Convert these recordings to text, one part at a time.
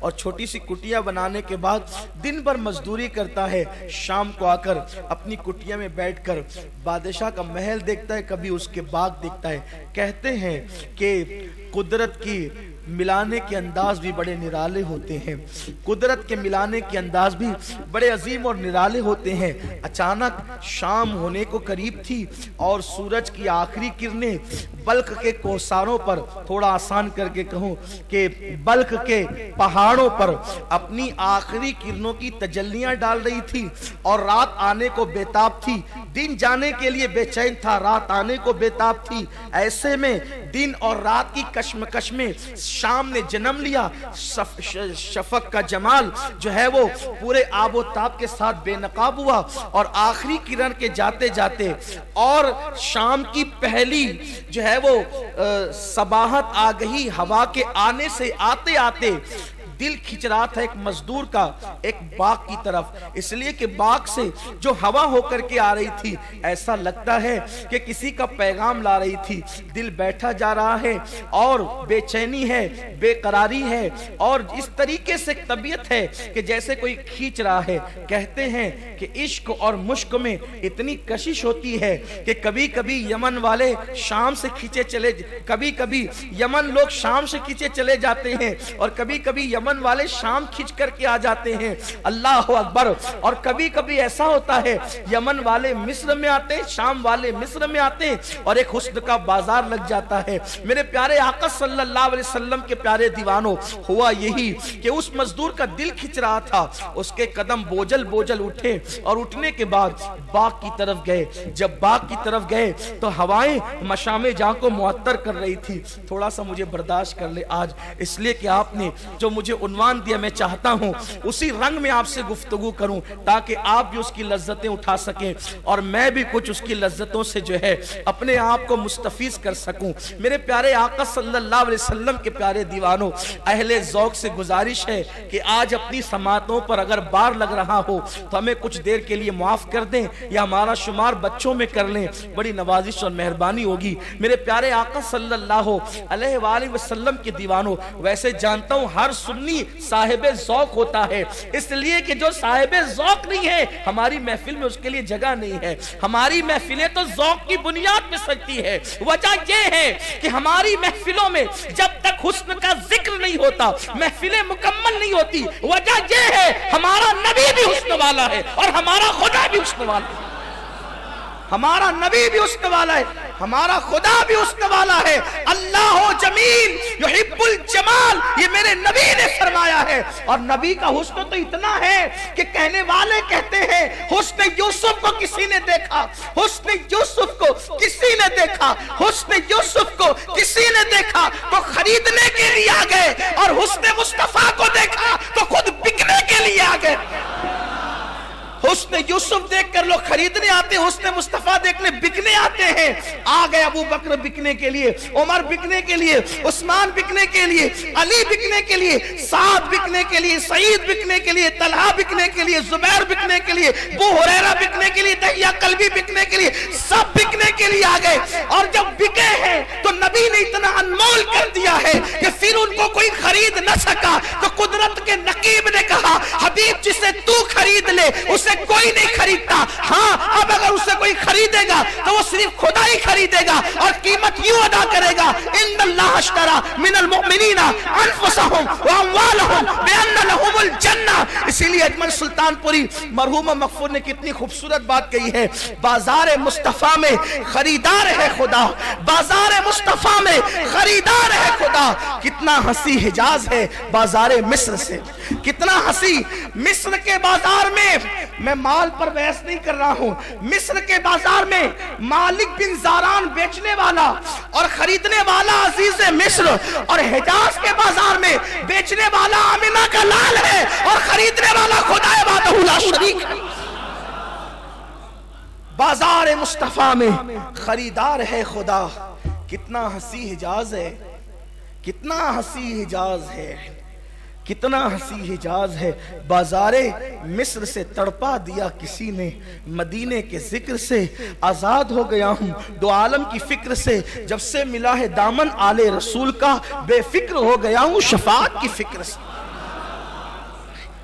اور چھوٹی سی کٹیا بنانے کے بعد دن بھر مزدوری کرتا ہے، شام کو آ کر اپنی کٹیا میں بیٹھ کر بادشاہ کا محل دیکھتا ہے، کبھی اس کے باغ دیکھتا ہے۔ کہتے ہیں کہ قدرت کی ملانے کے انداز بھی بڑے نرالے ہوتے ہیں، قدرت کے ملانے کے انداز بھی بڑے عظیم اور نرالے ہوتے ہیں۔ اچانک شام ہونے کو قریب تھی اور سورج کی آخری کرنیں بلخ کے کوساروں پر، تھوڑا آسان کر کے کہوں کہ بلخ کے پہاڑوں پر اپنی آخری کرنوں کی تجلیاں ڈال رہی تھی، اور رات آنے کو بیتاب تھی۔ دن جانے کے لیے بے چین تھا، رات آنے کو بیتاب تھی۔ ایسے میں دن اور رات کی کشمکش میں شام نے جنم لیا۔ شفق کا جمال جو ہے وہ پورے آب و تاب کے ساتھ بے نقاب ہوا، اور آخری کرن کے جاتے جاتے اور شام کی پہلی جو ہے وہ صباحت آ گئی، ہوا کے آنے سے آتے آتے دل کھچ رہا تھا ایک مزدور کا ایک باغ کی طرف، اس لیے کہ باغ سے جو ہوا ہو کر کے آ رہی تھی ایسا لگتا ہے کہ کسی کا پیغام لا رہی تھی۔ دل بیٹھا جا رہا ہے اور بے چینی ہے، بے قراری ہے، اور اس طریقے سے طبیعت ہے کہ جیسے کوئی کھینچ رہا ہے۔ کہتے ہیں کہ عشق اور مشق میں اتنی کشش ہوتی ہے کہ کبھی کبھی یمن والے شام سے کھینچے چلے، کبھی کبھی یمن لوگ شام سے کھینچے چلے جاتے ہیں، اور کبھی کبھی یمن والے شام کھینچ کر کے آ جاتے ہیں۔ اللہ اکبر۔ اور کبھی کبھی ایسا ہوتا ہے یمن والے مصر میں آتے ہیں، شام والے مصر میں آتے ہیں، اور ایک حسن کا بازار لگ جاتا ہے۔ میرے پیارے آقا صلی اللہ علیہ وسلم کے پیارے دیوانوں، ہوا یہی کہ اس مزدور کا دل کھچ رہا تھا، اس کے قدم بوجھل بوجھل اٹھے، اور اٹھنے کے بعد باغ کی طرف گئے۔ جب باغ کی طرف گئے تو ہوائیں مشام جاں کو معطر کر رہی تھی۔ تھوڑا سا مجھے برداشت کر لے آج، اس لیے کہ آپ نے جو مجھے عنوان دیا، میں چاہتا ہوں اسی رنگ میں آپ سے گفتگو کروں تاکہ آپ بھی اس کی لذتیں اٹھا سکیں اور میں بھی کچھ اس کی لذتوں سے جو ہے اپنے آپ کو مستفیض کر سکوں۔ میرے پیارے آقا صلی اللہ علیہ وسلم کے پیارے دیوانوں، اہل ذوق سے گزارش ہے کہ آج اپنی سماعتوں پر اگر بار لگ رہا ہو تو ہمیں کچھ دیر کے لیے معاف کر دیں یا ہمارا شمار بچوں میں کر لیں، بڑی نوازش اور مہربانی ہوگی۔ میرے پیارے آقا صلی اللہ علیہ وآلہ وسلم کے دیوانوں، ویسے جانتا ہوں ہر سنی صاحب ذوق ہوتا ہے، اس لیے کہ جو صاحب ذوق نہیں ہے ہماری محفل میں اس کے لیے جگہ نہیں ہے۔ ہماری محفلیں تو ذوق کی بنیاد پہ سجتی ہے۔ وجہ یہ ہے کہ ہماری محفلوں میں جب تک حسن کا ذکر نہیں ہوتا محفلیں مکمل نہیں ہوتی۔ وجہ یہ ہے ہمارا نبی بھی حسن والا ہے اور ہمارا خدا بھی حسن والا ہے، ہمارا نبی بھی حسن والا ہے، ہمارا خدا بھی حسن والا ہے۔ اللہ جمیل یحب الجمال، یہ میرے نبی نے فرمایا ہے، اور نبی کا حسن تو اتنا ہے کہ کہنے والے کہتے ہیں حسن یوسف کو کسی نے دیکھا، حسن یوسف کو کسی نے دیکھا، حسن یوسف کو کسی نے دیکھا تو خریدنے کے لیے آ گئے، اور حسن مصطفیٰ کو دیکھا تو خود بکنے کے لیے آ گئے۔ حسن یوسف دیکھ کر لوگ خریدنے آتے ہیں، حسن مصطفیٰ دیکھنے بکنے آتے ہیں۔ آ گئے ابو بکر بکنے کے لیے، عمر بکنے کے لیے، عثمان بکنے کے لیے، علی بکنے کے لیے، سعد بکنے کے لیے، سعید بکنے کے لیے، طلحہ بکنے کے لیے، زبیر بکنے کے لیے، ابو ہریرہ بکنے کے لیے، دہیہ کلبی بکنے کے لیے، سب بکنے کے لیے آ گئے۔ اور جب بکے ہیں تو نبی نے اتنا انمول کر دیا ہے کہ پھر ان کو کوئی خرید نہ سکا، تو قدرت کے نقیب نے کہا حبیب جسے تو خرید لے اسے کوئی نہیں خریدتا، ہاں اب اگر اسے کوئی خریدے گا تو وہ صرف خدا ہی خریدے گا، اور قیمت یوں ادا کرے گا ان اللہ اشترى من المؤمنین انفسهم واموالهم بان لهم الجنہ۔ اسی لیے اجمل سلطان پوری مرحوم مغفور نے کتنی خوبصورت بات کہی ہے، بازار مصطفیٰ میں خریدار ہے خدا، بازار مصطفیٰ میں خریدار ہے خدا۔ کتنا ہنسی حجاز ہے بازار مصر سے، کتنا ہنسی مصر کے بازار میں مال پر بحث نہیں کر رہا ہوں، مصر کے بازار میں مالک بن زاران بیچنے والا اور خریدنے والا عزیز مصر، اور حجاز کے بازار میں بیچنے والا آمنہ کا لال ہے اور خریدنے والا خدا وحدہ لا شریک ہے۔ بازار مصطفیٰ میں خریدار ہے خدا۔ کتنا ہنسی حجاز ہے، کتنا ہنسی حجاز ہے، کتنا ہنسی حجاز ہے۔ بازار مصر سے تڑپا دیا کسی نے، مدینے کے ذکر سے آزاد ہو گیا ہوں دو عالم کی فکر سے، جب سے ملا ہے دامن آل رسول کا بے فکر ہو گیا ہوں شفاعت کی فکر سے۔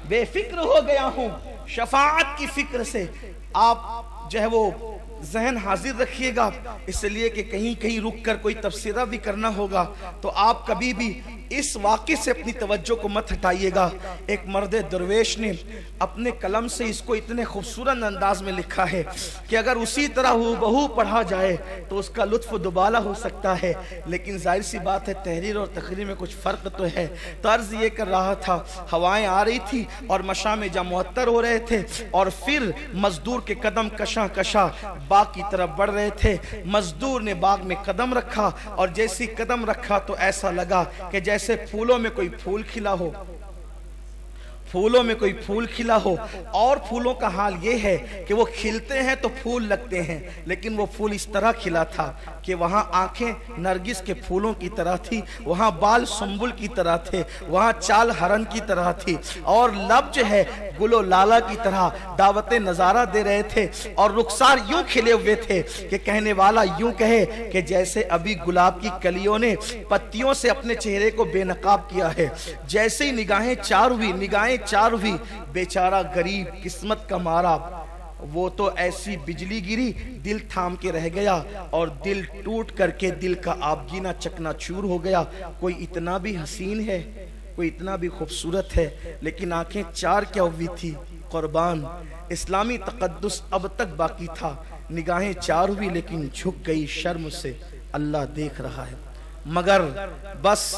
بے فکر ہو گیا ہوں شفاعت کی فکر سے. آپ جو ہے وہ ذہن حاضر رکھیے گا، اس لیے کہ کہیں کہیں رک کر کوئی تفسیرہ بھی کرنا ہوگا تو آپ کبھی بھی اس واقعے سے اپنی توجہ کو مت ہٹائیے گا. ایک مرد درویش نے اپنے قلم سے اس کو اتنے خوبصورت انداز میں لکھا ہے کہ اگر اسی طرح ہو پڑھا جائے تو اس کا لطف دوبالا ہو سکتا ہے، لیکن ظاہر سی بات ہے تحریر اور تقریر میں کچھ فرق تو ہے. تو عرض یہ کر رہا تھا، ہوائیں آ رہی تھی اور مشام جا معطر ہو رہے تھے، اور پھر مزدور کے قدم کشاں کشاں باغ کی طرف بڑھ رہے تھے. مزدور نے باغ میں قدم رکھا اور جیسی قدم رکھا تو ایسا لگا کہ جیسے پھولوں میں کوئی پھول کھلا ہو، پھولوں میں کوئی پھول کھلا ہو. اور پھولوں کا حال یہ ہے کہ وہ کھلتے ہیں تو پھول لگتے ہیں، لیکن وہ پھول اس طرح کھلا تھا کہ وہاں آنکھیں نرگس کے پھولوں کی طرح تھی، وہاں بال سنبل کی طرح تھے، وہاں چال ہرن کی طرح تھی، اور لب جو ہے گل و لالا کی طرح دعوت نظارہ دے رہے تھے. اور رخسار یوں کھلے ہوئے تھے کہ کہنے والا یوں کہے کہ جیسے ابھی گلاب کی کلیوں نے پتیوں سے اپنے چہرے کو بے نقاب کیا ہے. جیسے ہی نگاہیں چار ہوئی بیچارہ غریب قسمت کا مارا، وہ تو ایسی بجلی گری دل تھام کے رہ گیا اور دل ٹوٹ کر کے دل کا آبگینہ چکنا چور ہو گیا. کوئی اتنا بھی حسین ہے، کوئی اتنا بھی خوبصورت ہے، لیکن آنکھیں چار کیا ہوئی تھی قربان. اسلامی تقدس اب تک باقی تھا، نگاہیں چار ہوئی لیکن جھک گئی شرم سے. اللہ دیکھ رہا ہے، مگر بس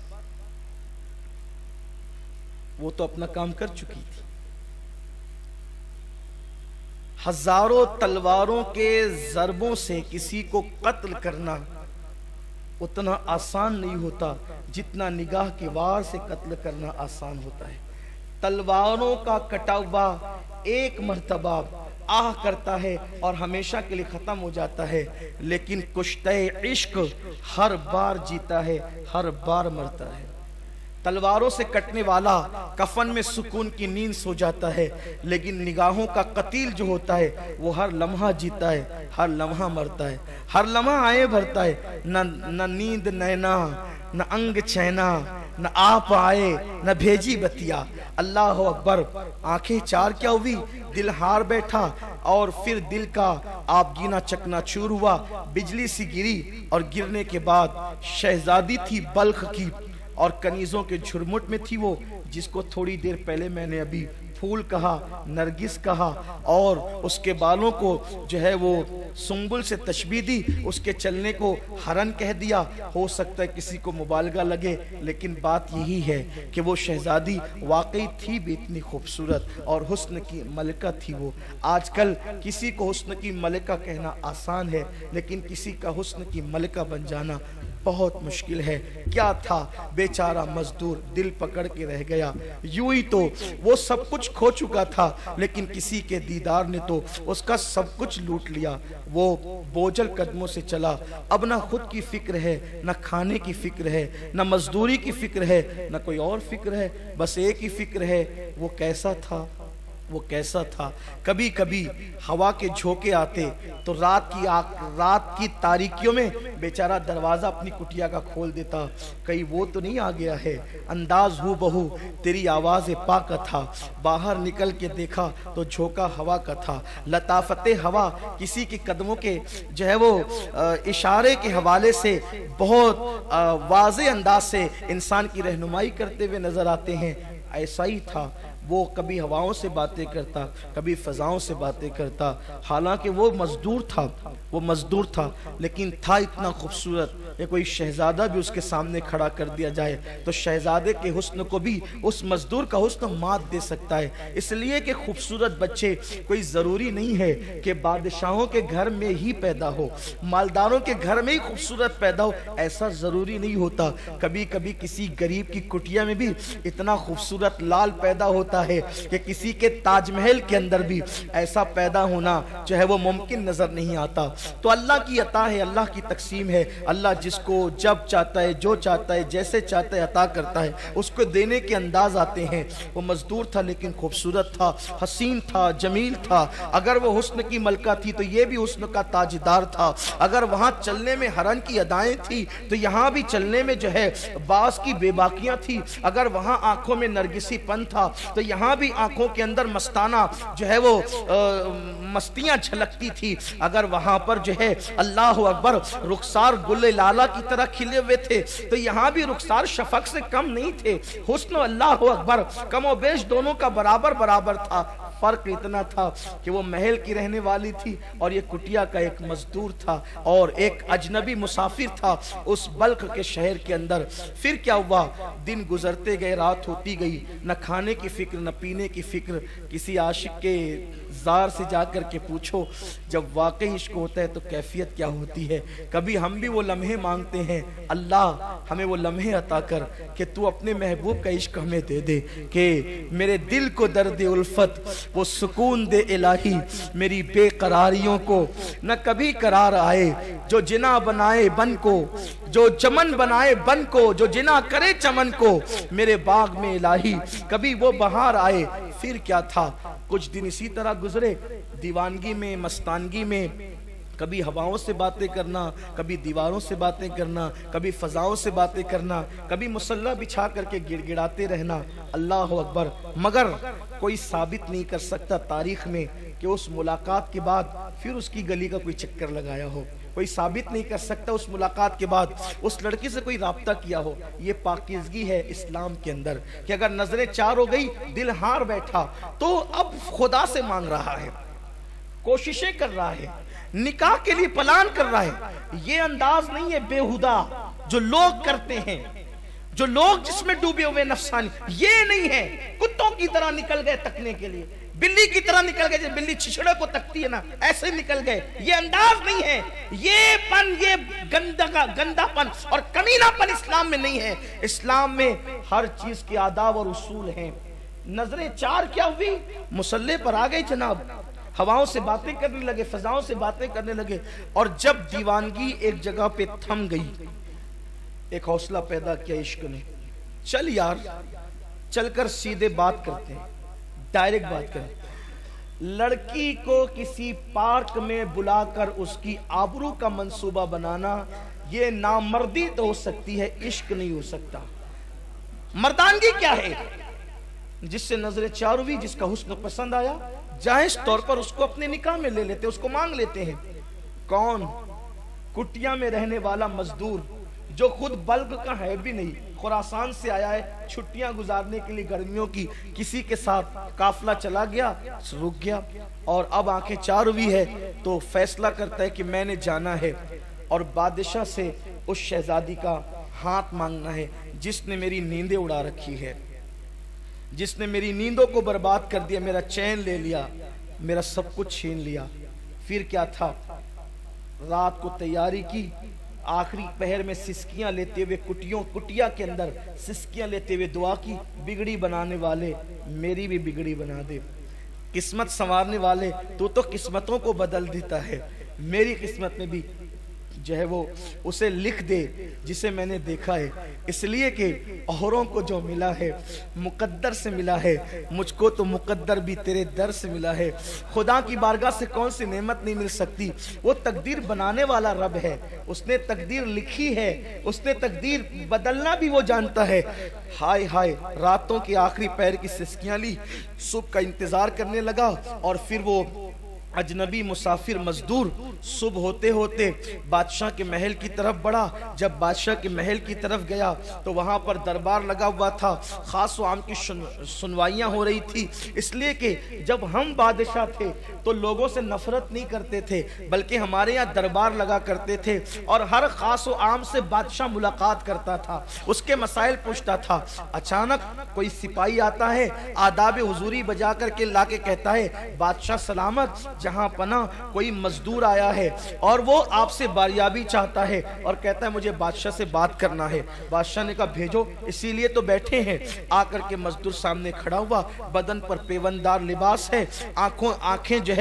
وہ تو اپنا کام کر چکی تھی. ہزاروں تلواروں کے ضربوں سے کسی کو قتل کرنا اتنا آسان نہیں ہوتا جتنا نگاہ کے وار سے قتل کرنا آسان ہوتا ہے. تلواروں کا کٹا ہوا ایک مرتبہ آہ کرتا ہے اور ہمیشہ کے لیے ختم ہو جاتا ہے، لیکن کشتہ عشق ہر بار جیتا ہے، ہر بار مرتا ہے. تلواروں سے کٹنے والا کفن میں سکون کی نیند سو جاتا ہے، لیکن نگاہوں کا قتیل جو ہوتا ہے وہ ہر لمحہ جیتا ہے، ہر لمحہ مرتا ہے، ہر لمحہ آئے بھرتا ہے. نہ نیند نینا، نہ انگ چینا، نہ آپ آئے، نہ بھیجی بتیا. اللہ اکبر. آنکھیں چار کیا ہوئی، دل ہار بیٹھا، اور پھر دل کا آبگینہ چکنا چور ہوا. بجلی سی گری اور گرنے کے بعد شہزادی تھی بلخ کی اور کنیزوں کے جھرمٹ میں تھی وہ، جس کو تھوڑی دیر پہلے میں نے ابھی پھول کہا، نرگس کہا، اور اس کے بالوں کو جو ہے وہ سنبل سے تشبیہ دی، اس کے چلنے کو ہرن کہہ دیا. ہو سکتا ہے کسی کو مبالغہ لگے، لیکن بات یہی ہے کہ وہ شہزادی واقعی تھی بھی اتنی خوبصورت اور حسن کی ملکہ تھی وہ. آج کل کسی کو حسن کی ملکہ کہنا آسان ہے، لیکن کسی کا حسن کی ملکہ بن جانا بہت مشکل ہے. کیا تھا بیچارہ مزدور، دل پکڑ کے رہ گیا. یوں ہی تو وہ سب کچھ کھو چکا تھا، لیکن کسی کے دیدار نے تو اس کا سب کچھ لوٹ لیا. وہ بوجھل قدموں سے چلا. اب نہ خود کی فکر ہے، نہ کھانے کی فکر ہے، نہ مزدوری کی فکر ہے، نہ کوئی اور فکر ہے. بس ایک ہی فکر ہے، وہ کیسا تھا، وہ کیسا تھا. کبھی کبھی ہوا کے جھونکے آتے تو رات کی تاریکیوں میں بیچارہ دروازہ اپنی کٹیا کا کھول دیتا. کہیں وہ تو نہیں آ گیا ہے. انداز ہو بہو تیری آواز پاک کا تھا. باہر نکل کے دیکھا تو جھونکا ہوا کا تھا. لطافت ہوا کسی کے قدموں کے جو ہے وہ اشارے کے حوالے سے بہت واضح انداز سے انسان کی رہنمائی کرتے ہوئے نظر آتے ہیں. ایسا ہی تھا. وہ کبھی ہواؤں سے باتیں کرتا، کبھی فضاؤں سے باتیں کرتا. حالانکہ وہ مزدور تھا لیکن تھا اتنا خوبصورت کہ کوئی شہزادہ بھی اس کے سامنے کھڑا کر دیا جائے تو شہزادے کے حسن کو بھی اس مزدور کا حسن مات دے سکتا ہے. اس لیے کہ خوبصورت بچے کوئی ضروری نہیں ہے کہ بادشاہوں کے گھر میں ہی پیدا ہو، مالداروں کے گھر میں ہی خوبصورت پیدا ہو، ایسا ضروری نہیں ہوتا. کبھی کبھی کسی غریب کی کٹیا میں بھی اتنا خوبصورت لال پیدا ہوتا ہے کہ کسی کے تاج محل کے اندر بھی ایسا پیدا ہونا جو ہے وہ ممکن نظر نہیں آتا. تو اللہ کی عطا ہے، اللہ کی تقسیم ہے. اللہ जिस को जब चाहता है, जो चाहता है, जैसे चाहता है अता करता है, उसको देने के अंदाज आते हैं। वो मजदूर था लेकिन खूबसूरत था, हसीन था, जमील था। अगर वो हुस्न की मलका थी तो ये भी हुस्न का ताजदार था। अगर वहाँ चलने में हरन की अदाएं थी तो यहाँ भी चलने में जो है बास की बेबाकियां थी। अगर वहाँ आंखों में नरगिसी पन था तो यहाँ भी आंखों के अंदर मस्ताना जो है वो मस्तियां झलकती थी। अगर वहाँ पर जो है अल्लाह अकबर रुखसार गुल लाला की तरह खिले हुए थे तो यहाँ भी रुखसार शफक से कम नहीं थे। हुस्न अल्लाह अकबर कमो बेश दोनों का बराबर बराबर था। फर्क इतना था कि वो महल की रहने वाली थी और ये कुटिया का एक मजदूर था और एक अजनबी मुसाफिर था उस बल्ख के शहर के अंदर। फिर क्या हुआ, दिन गुजरते गए, रात होती गई, न खाने की फिक्र न पीने की फिक्र। किसी आशिक के जार से जाकर के पूछो जब वाकई इश्क होता है तो कैफियत क्या होती है। कभी हम भी वो लम्हे मांगते हैं, अल्लाह हमें वो लम्हे अता कर कि तू अपने महबूब का इश्क हमें दे दे, कि मेरे दिल को दर्द उल्फत वो सुकून दे इलाही, मेरी बेकरारियों को न कभी करार आए। जो जिना बनाए बन को, जो चमन बनाए बन को, जो जिना करे चमन को, मेरे बाग में इलाही कभी वो बहार आए। फिर क्या था, कुछ दिन इसी तरह गुजरे, दीवानगी में, मस्तानगी में। कभी हवाओं से बातें करना, कभी दीवारों से बातें करना, कभी फजाओं से बातें करना, कभी मुसल्ला बिछा करके गिड़गिड़ाते रहना। अल्लाह अकबर। मगर कोई साबित नहीं कर सकता तारीख में कि उस मुलाकात के बाद फिर उसकी गली का कोई चक्कर लगाया हो। कोई साबित नहीं कर सकता उस मुलाकात के बाद उस लड़की से कोई राब्ता किया हो। ये पाकीज़गी है इस्लाम के अंदर कि अगर नजरें चार हो गई, दिल हार बैठा, तो अब खुदा से मांग रहा है, कोशिशें कर रहा है, निकाह के लिए प्लान कर रहा है। ये अंदाज नहीं है बेहुदा जो लोग करते हैं, जो लोग जिसमें डूबे हुए नफसानी, ये नहीं है। कुत्तों की तरह निकल गए तकने के लिए, बिल्ली की तरह निकल गए, जैसे बिल्ली छिछड़े को तकती है ना, ऐसे निकल गए। ये अंदाज नहीं है, ये गंदापन और कमीनापन इस्लाम में नहीं है। इस्लाम में हर चीज के आदाब और उसूल हैं। नजरें चार क्या हुई, मुसल्ले पर आ गए जनाब, हवाओं से बातें करने लगे, फजाओं से बातें करने लगे। और जब दीवानगी एक जगह पे थम गई, एक हौसला पैदा किया इश्क ने, चल यार चलकर सीधे बात करते हैं, डायरेक्ट बात करें। लड़की को किसी पार्क में बुलाकर उसकी आबरू का मंसूबा बनाना, ये नामर्दी तो हो सकती है, इश्क नहीं हो सकता। मर्दानगी क्या है, जिससे नजरें चार हुई, जिसका हुस्न पसंद आया, जायज तौर पर उसको अपने निकाह में ले लेते, उसको मांग लेते हैं। कौन? कुटिया में रहने वाला मजदूर जो खुद बल्क का है भी नहीं, खुरासान से आया है छुट्टियां गुजारने के लिए गर्मियों की, किसी के साथ काफला चला गया, रुक गया और अब आंखें चार हुई है तो फैसला करता है कि मैंने जाना है और बादशाह से उस शहजादी का हाथ मांगना है जिसने मेरी नींदें उड़ा रखी है, जिसने मेरी नींदों को बर्बाद कर दिया, मेरा चैन ले लिया, मेरा सब कुछ छीन लिया। फिर क्या था, रात को तैयारी की, आखिरी पहर में सिसकियां लेते हुए कुटिया के अंदर सिसकियां लेते हुए दुआ की, बिगड़ी बनाने वाले मेरी भी बिगड़ी बना दे, किस्मत संवारने वाले तू तो किस्मतों को बदल देता है, मेरी किस्मत में भी जो है वो उसे लिख दे जिसे मैंने देखा है। इसलिए कि औरों को जो मिला है मुकद्दर से मिला है, मुझको तो मुकद्दर भी तेरे दर से मिला है। खुदा की बारगाह से कौन सी नेमत नहीं मिल सकती। वो तकदीर बनाने वाला रब है, उसने तकदीर लिखी है, उसने तकदीर बदलना भी वो जानता है। हाय हाय, रातों की आखिरी पैर की सिसकियां ली, सुबह का इंतजार करने लगा और फिर वो अजनबी मुसाफिर मजदूर सुबह होते होते बादशाह के महल की तरफ बढ़ा। जब बादशाह के महल की तरफ गया तो वहां पर दरबार लगा हुआ था, खास व आम की सुनवाइयां हो रही थी। इसलिए कि जब हम बादशाह थे तो लोगों से नफरत नहीं करते थे, बल्कि हमारे यहाँ दरबार लगा करते थे और हर खास व आम से बादशाह मुलाकात करता था, उसके मसाइल पूछता था। अचानक कोई सिपाही आता है, आदाब हुजूरी बजा करके लाके कहता है, बादशाह सलामत, जहां पना कोई मजदूर आया है और वो आपसे बारियाबी चाहता है और कहता है मुझे बादशाह से बात करना है। बादशाह ने कहा भेजो, इसीलिए तो बैठे हैं। आकर के मजदूर सामने खड़ा हुआ, बदन पर पेवनदार लिबास है, आंखें जो है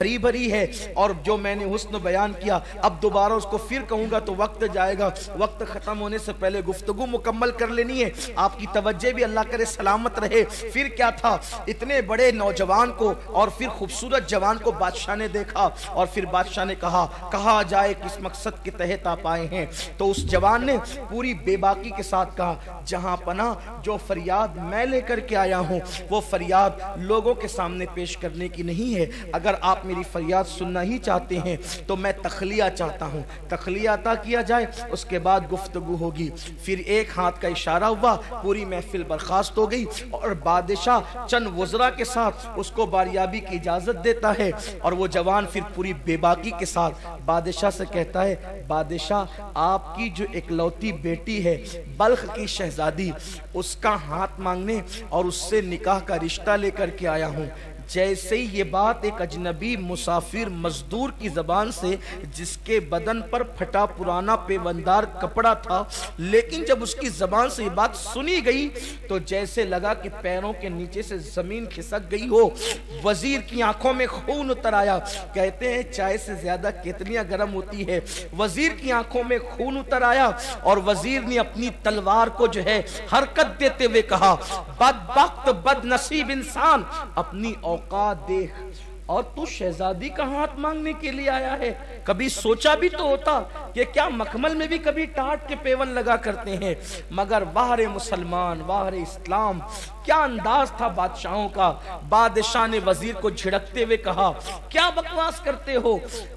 भरी भरी है, और जो मैंने हुस्न बयान किया अब दोबारा उसको फिर कहूंगा तो वक्त जाएगा। वक्त खत्म होने से पहले गुफ्तगू मुकम्मल कर लेनी है, आपकी तवज्जो भी अल्लाह करे सलामत रहे। फिर क्या था, इतने बड़े नौजवान को और फिर खूबसूरत जवान को बादशाह ने देखा, और फिर बादशाह ने कहा जाए किस मकसद के तहत आप आए हैं। तो उस जवान ने पूरी बेबाकी के साथ कहा, जहां पना जो फरियाद मैं लेकर के आया हूं वो फरियाद लोगों के सामने पेश करने की नहीं है। अगर आप मेरी फरियाद सुनना ही चाहते हैं तो मैं तखलिया चाहता हूं, तखलिया अता किया जाए, उसके बाद गुफ्तगू होगी। फिर एक हाथ का इशारा हुआ, पूरी महफिल बर्खास्त हो गई, और बादशाह चंद वज़रा के साथ उसको बारियाबी की इजाजत देता है। और वो जवान फिर पूरी बेबाकी के साथ बादशाह से कहता है, बादशाह आपकी जो इकलौती बेटी है बल्ख की शहजादी, उसका हाथ मांगने और उससे निकाह का रिश्ता लेकर के आया हूं। जैसे ही ये बात एक अजनबी मुसाफिर मजदूर की जबान से, जिसके बदन पर फटा पुराना पेवंदार कपड़ा था, लेकिन जब उसकी जबान से ये बात सुनी गई तो जैसे लगा कि पैरों के नीचे से जमीन खिसक गई हो। वजीर की आंखों में खून उतर आया। कहते हैं चाय से ज्यादा केतलियां गर्म होती है। वजीर की आंखों में खून उतर आया और वजीर ने अपनी तलवार को जो है हरकत देते हुए कहा, बदबख्त बदनसीब इंसान, अपनी औकात देख, और तू शहजादी का हाथ मांगने के लिए आया है। कभी सोचा भी तो होता कि क्या मखमल में भी कभी टाट के पेवन लगा करते हैं। मगर वाहरे मुसलमान, वाहरे इस्लाम, क्या अंदाज था बादशाहों का। बादशाह ने वजीर को झिड़कते हुए कहा, क्या बकवास करते हो,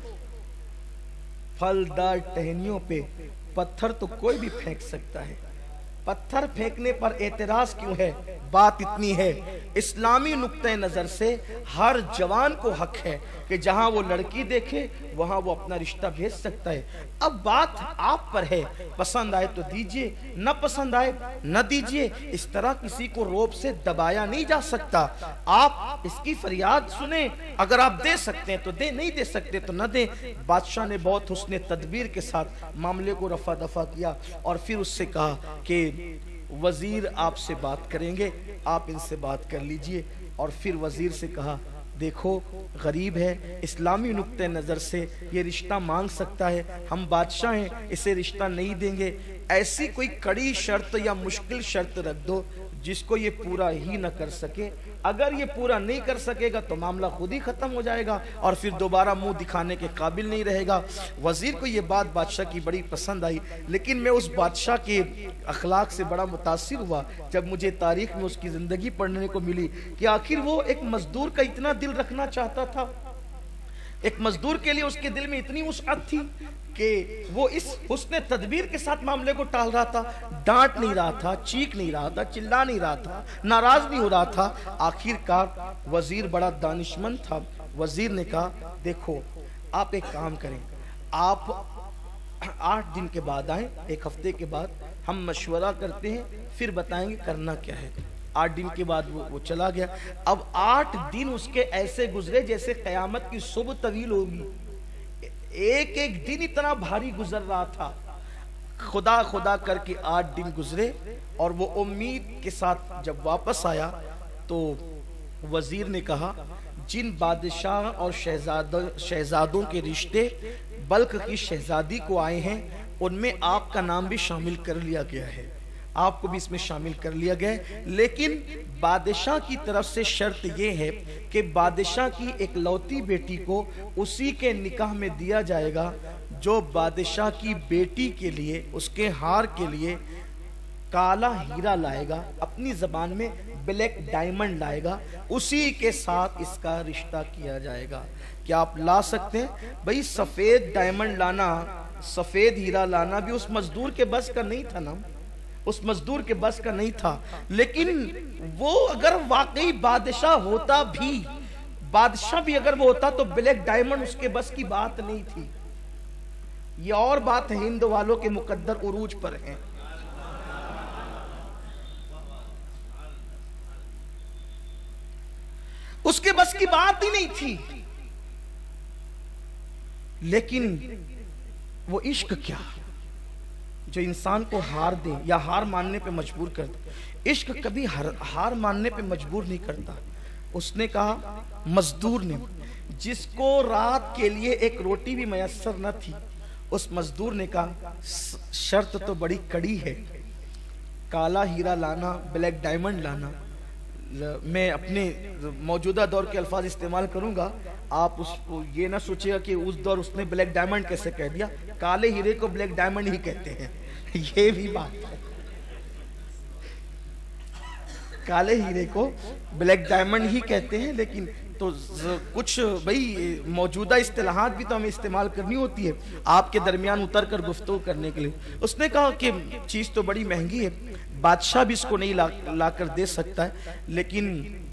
फलदार टहनियों पे पत्थर तो कोई भी फेंक सकता है, पत्थर फेंकने पर एतराज क्यों है। बात इतनी है, इस्लामी नुक्ते नजर से हर जवान को हक है कि जहां वो लड़की देखे वहां वो अपना रिश्ता भेज सकता है। अब बात आप पर है, पसंद आए तो दीजिए, न पसंद आए न दीजिए। इस तरह किसी को रोब से दबाया नहीं जा सकता। आप इसकी फरियाद सुने, अगर आप दे सकते हैं तो दे, नहीं दे सकते तो न दे। बादशाह ने बहुत हुस्न तदबीर के साथ मामले को रफा दफा किया और फिर उससे कहा कि वजीर आपसे बात करेंगे, आप इनसे बात कर लीजिए। और फिर वजीर से कहा, देखो गरीब है, इस्लामी नुक्ते नज़र से ये रिश्ता मांग सकता है, हम बादशाह हैं, इसे रिश्ता नहीं देंगे। ऐसी कोई कड़ी शर्त या मुश्किल शर्त रख दो जिसको ये पूरा ही न कर सके। अगर ये पूरा नहीं कर सकेगा तो मामला खुद ही खत्म हो जाएगा और फिर दोबारा मुंह दिखाने के काबिल नहीं रहेगा। वजीर को ये बात बादशाह की बड़ी पसंद आई, लेकिन मैं उस बादशाह के अखलाक से बड़ा मुतासिर हुआ जब मुझे तारीख में उसकी जिंदगी पढ़ने को मिली कि आखिर वो एक मजदूर का इतना दिल रखना चाहता था। एक मजदूर के लिए उसके दिल में इतनी वुसअत थी कि वो इस हुस्न तदबीर के साथ मामले को टाल रहा था, डांट नहीं रहा था, चीख नहीं रहा था, चिल्ला नहीं रहा था, नाराज नहीं हो रहा था। आखिरकार वजीर बड़ा दानिशमंद था। वजीर ने कहा, देखो आप एक काम करें, आप 8 दिन के बाद आए, 1 हफ्ते के बाद हम मशवरा करते हैं, फिर बताएंगे करना क्या है। 8 दिन के बाद वो चला गया। अब 8 दिन उसके ऐसे गुजरे जैसे कयामत की सुबह तवील होगी। एक एक दिन इतना भारी गुजर रहा था। खुदा खुदा करके 8 दिन गुजरे और वो उम्मीद के साथ जब वापस आया तो वजीर ने कहा, जिन बादशाह और शहजादों के रिश्ते बल्ख की शहजादी को आए हैं उनमें आपका नाम भी शामिल कर लिया गया है, आपको भी इसमें शामिल कर लिया गया है। लेकिन बादशाह की तरफ से शर्त यह है कि बादशाह की एक लौती बेटी को उसी के निकाह में दिया जाएगा जो बादशाह की बेटी के लिए, उसके हार के लिए काला हीरा लाएगा, अपनी जबान में ब्लैक डायमंड लाएगा, उसी के साथ इसका रिश्ता किया जाएगा। क्या आप ला सकते हैं? भाई सफेद डायमंड लाना, सफेद हीरा लाना भी उस मजदूर के बस का नहीं था ना, उस मजदूर के बस का नहीं था। लेकिन वो अगर वाकई बादशाह होता भी, बादशाह भी अगर वो होता तो ब्लैक डायमंड उसके बस की बात नहीं थी। ये और बात है, हिंद वालों के मुकद्दर उरूज पर हैं। उसके बस की बात ही नहीं थी। लेकिन वो इश्क क्या जो इंसान को हार दे या हार मानने पे मजबूर कर दे। इश्क कभी हार मानने पे मजबूर नहीं करता। उसने कहा, मजदूर ने جس کو رات کے لیے ایک روٹی بھی میسر نہ تھی، اس مزدور نے کہا شرط تو بڑی کڑی ہے، کالا ہیرا لانا، بلیک ڈائمنڈ لانا۔ میں اپنے موجودہ دور کے الفاظ استعمال کروں گا، آپ اس کو یہ نہ سوچے گا کہ اس دور اس نے بلیک ڈائمنڈ کیسے کہہ دیا، کالے ہیرے کو بلیک ڈائمنڈ ہی کہتے ہیں، یہ بھی بات ہے، کالے ہیرے کو بلیک ڈائمنڈ ہی کہتے ہیں، لیکن تو کچھ بھئی موجودہ اصطلاحات بھی تو ہمیں استعمال کرنی ہوتی ہے آپ کے درمیان اتر کر گفتگو کرنے کے لیے۔ اس نے کہا کہ چیز تو بڑی مہنگی ہے، بادشاہ بھی اس کو نہیں لا کر دے سکتا ہے، لیکن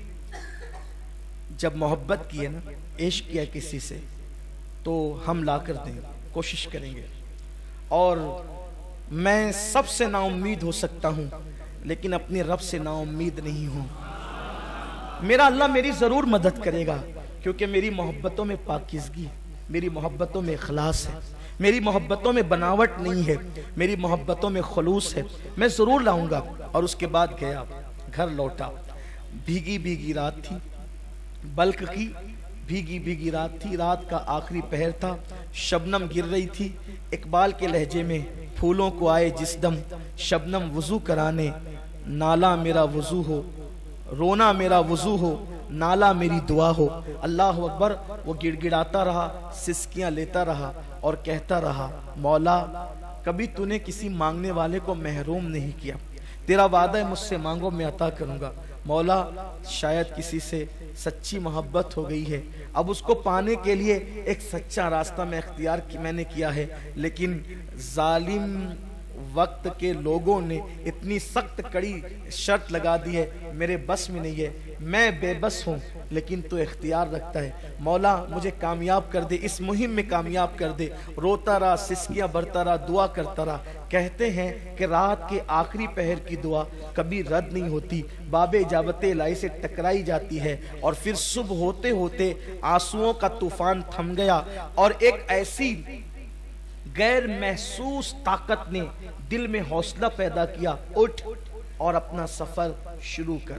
جب محبت کی ہے نا، عشق کیا کسی سے، تو ہم لا کر دیں، کوشش کریں گے۔ اور میں سب سے نا امید ہو سکتا ہوں، لیکن اپنے رب سے نا امید نہیں ہوں۔ میرا اللہ میری ضرور مدد کرے گا، کیونکہ میری محبتوں میں پاکیزگی، میری محبتوں میں اخلاص ہے، میری محبتوں میں بناوٹ نہیں ہے، میری محبتوں میں خلوص ہے، میں ضرور لاؤں گا۔ اور اس کے بعد گیا، گھر لوٹا، بھیگی بھیگی رات تھی، بلک کی بھیگی بھیگی رات تھی، رات کا آخری پہر تھا، شبنم گر رہی تھی۔ اقبال کے لہجے میں پھولوں کو آئے جس دم، شبنم وضو کرانے، نالا میرا وضو ہو، رونا میرا وضو ہو، نالا میری دعا ہو۔ اللہ اکبر۔ وہ گڑ گڑاتا رہا، سسکیاں لیتا رہا اور کہتا رہا، مولا کبھی تو نے کسی مانگنے والے کو محروم نہیں کیا، تیرا وعدہ ہے مجھ سے مانگو میں عطا کروں گا۔ مولا شاید کسی سے سچی محبت ہو گئی ہے، اب اس کو پانے کے لیے ایک سچا راستہ میں اختیار میں نے کیا ہے، لیکن ظالم وقت کے لوگوں نے اتنی سخت کڑی شرط لگا دی ہے، میرے بس میں نہیں ہے، میں بے بس ہوں، لیکن تو اختیار رکھتا ہے۔ مولا مجھے کامیاب کر دے، اس مہم میں کامیاب کر دے۔ روتا رہا، سسکیاں بھرتا رہا، دعا کرتا رہا۔ کہتے ہیں کہ رات کے آخری پہر کی دعا کبھی رد نہیں ہوتی، باب اجابت الہی سے ٹکرائی جاتی ہے، اور پھر صبح ہوتے ہوتے آنسوؤں کا طوفان تھم گیا، اور ایک ایسی غیر محسوس طاقت نے دل میں حوصلہ پیدا کیا، اٹھ اور اپنا سفر شروع کر۔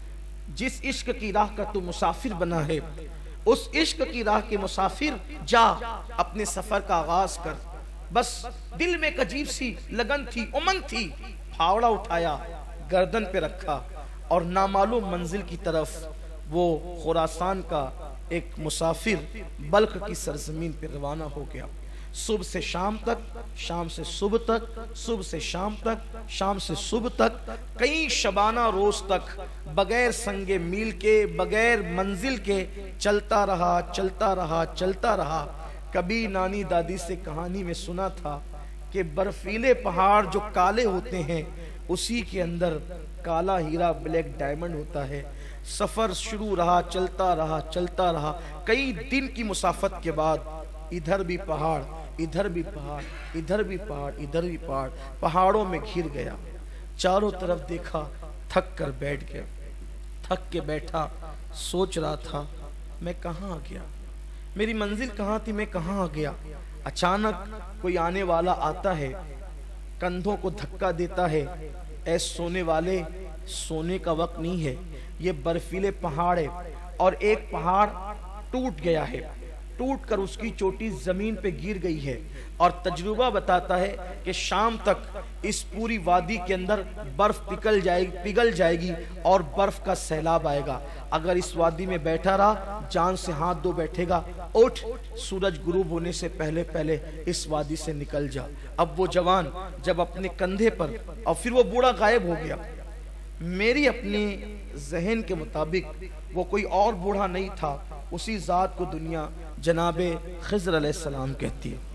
جس عشق کی راہ کا تو مسافر بنا ہے، اس عشق کی راہ کے مسافر جا اپنے سفر کا آغاز کر۔ بس دل میں ایک عجیب سی لگن تھی، امنگ تھی، پھاوڑا اٹھایا، گردن پہ رکھا، اور نامعلوم منزل کی طرف وہ خراسان کا ایک مسافر بلخ کی سرزمین پہ روانہ ہو گیا۔ صبح سے شام تک، شام سے صبح تک، صبح سے شام تک، شام سے صبح تک، کئی شبانہ روز تک بغیر سنگ میل کے، بغیر منزل کے چلتا رہا، چلتا رہا، چلتا رہا۔ کبھی نانی دادی سے کہانی میں سنا تھا کہ برفیلے پہاڑ جو کالے ہوتے ہیں، اسی کے اندر کالا ہیرا بلیک ڈائمنڈ ہوتا ہے۔ سفر شروع رہا، چلتا رہا، چلتا رہا، کئی دن کی مسافت کے بعد ادھر بھی پہاڑ، ادھر بھی پہاڑ، ادھر بھی پہاڑ، ادھر بھی پہاڑ، پہاڑوں میں گھر گیا۔ چاروں طرف دیکھا، تھک کر بیٹھ گیا، تھک کے بیٹھا، سوچ رہا تھا میں کہاں آ گیا، میری منزل کہاں تھی، میں کہاں آ گیا۔ اچانک کوئی آنے والا آتا ہے، کندھوں کو دھکا دیتا ہے، اے سونے والے، سونے کا وقت نہیں ہے، یہ برفیلے پہاڑ ہے، اور ایک پہاڑ ٹوٹ گیا ہے، ٹوٹ کر اس کی چوٹی زمین پہ گر گئی ہے، اور تجربہ بتاتا ہے کہ شام تک اس پوری وادی کے اندر برف پگھل جائے گی اور برف کا سیلاب آئے گا۔ اگر اس وادی میں بیٹھا رہا، جان سے ہاتھ دھو بیٹھے گا، اٹھ، سورج غروب ہونے سے پہلے پہلے اس وادی سے نکل جا۔ اب وہ جوان جب اپنے کندھے پر، اور پھر وہ بوڑھا غائب ہو گیا۔ میری اپنے ذہن کے مطابق وہ کوئی اور بوڑھا نہیں تھا، اسی ذات کو دنیا جناب خضر علیہ السلام کہتی ہے۔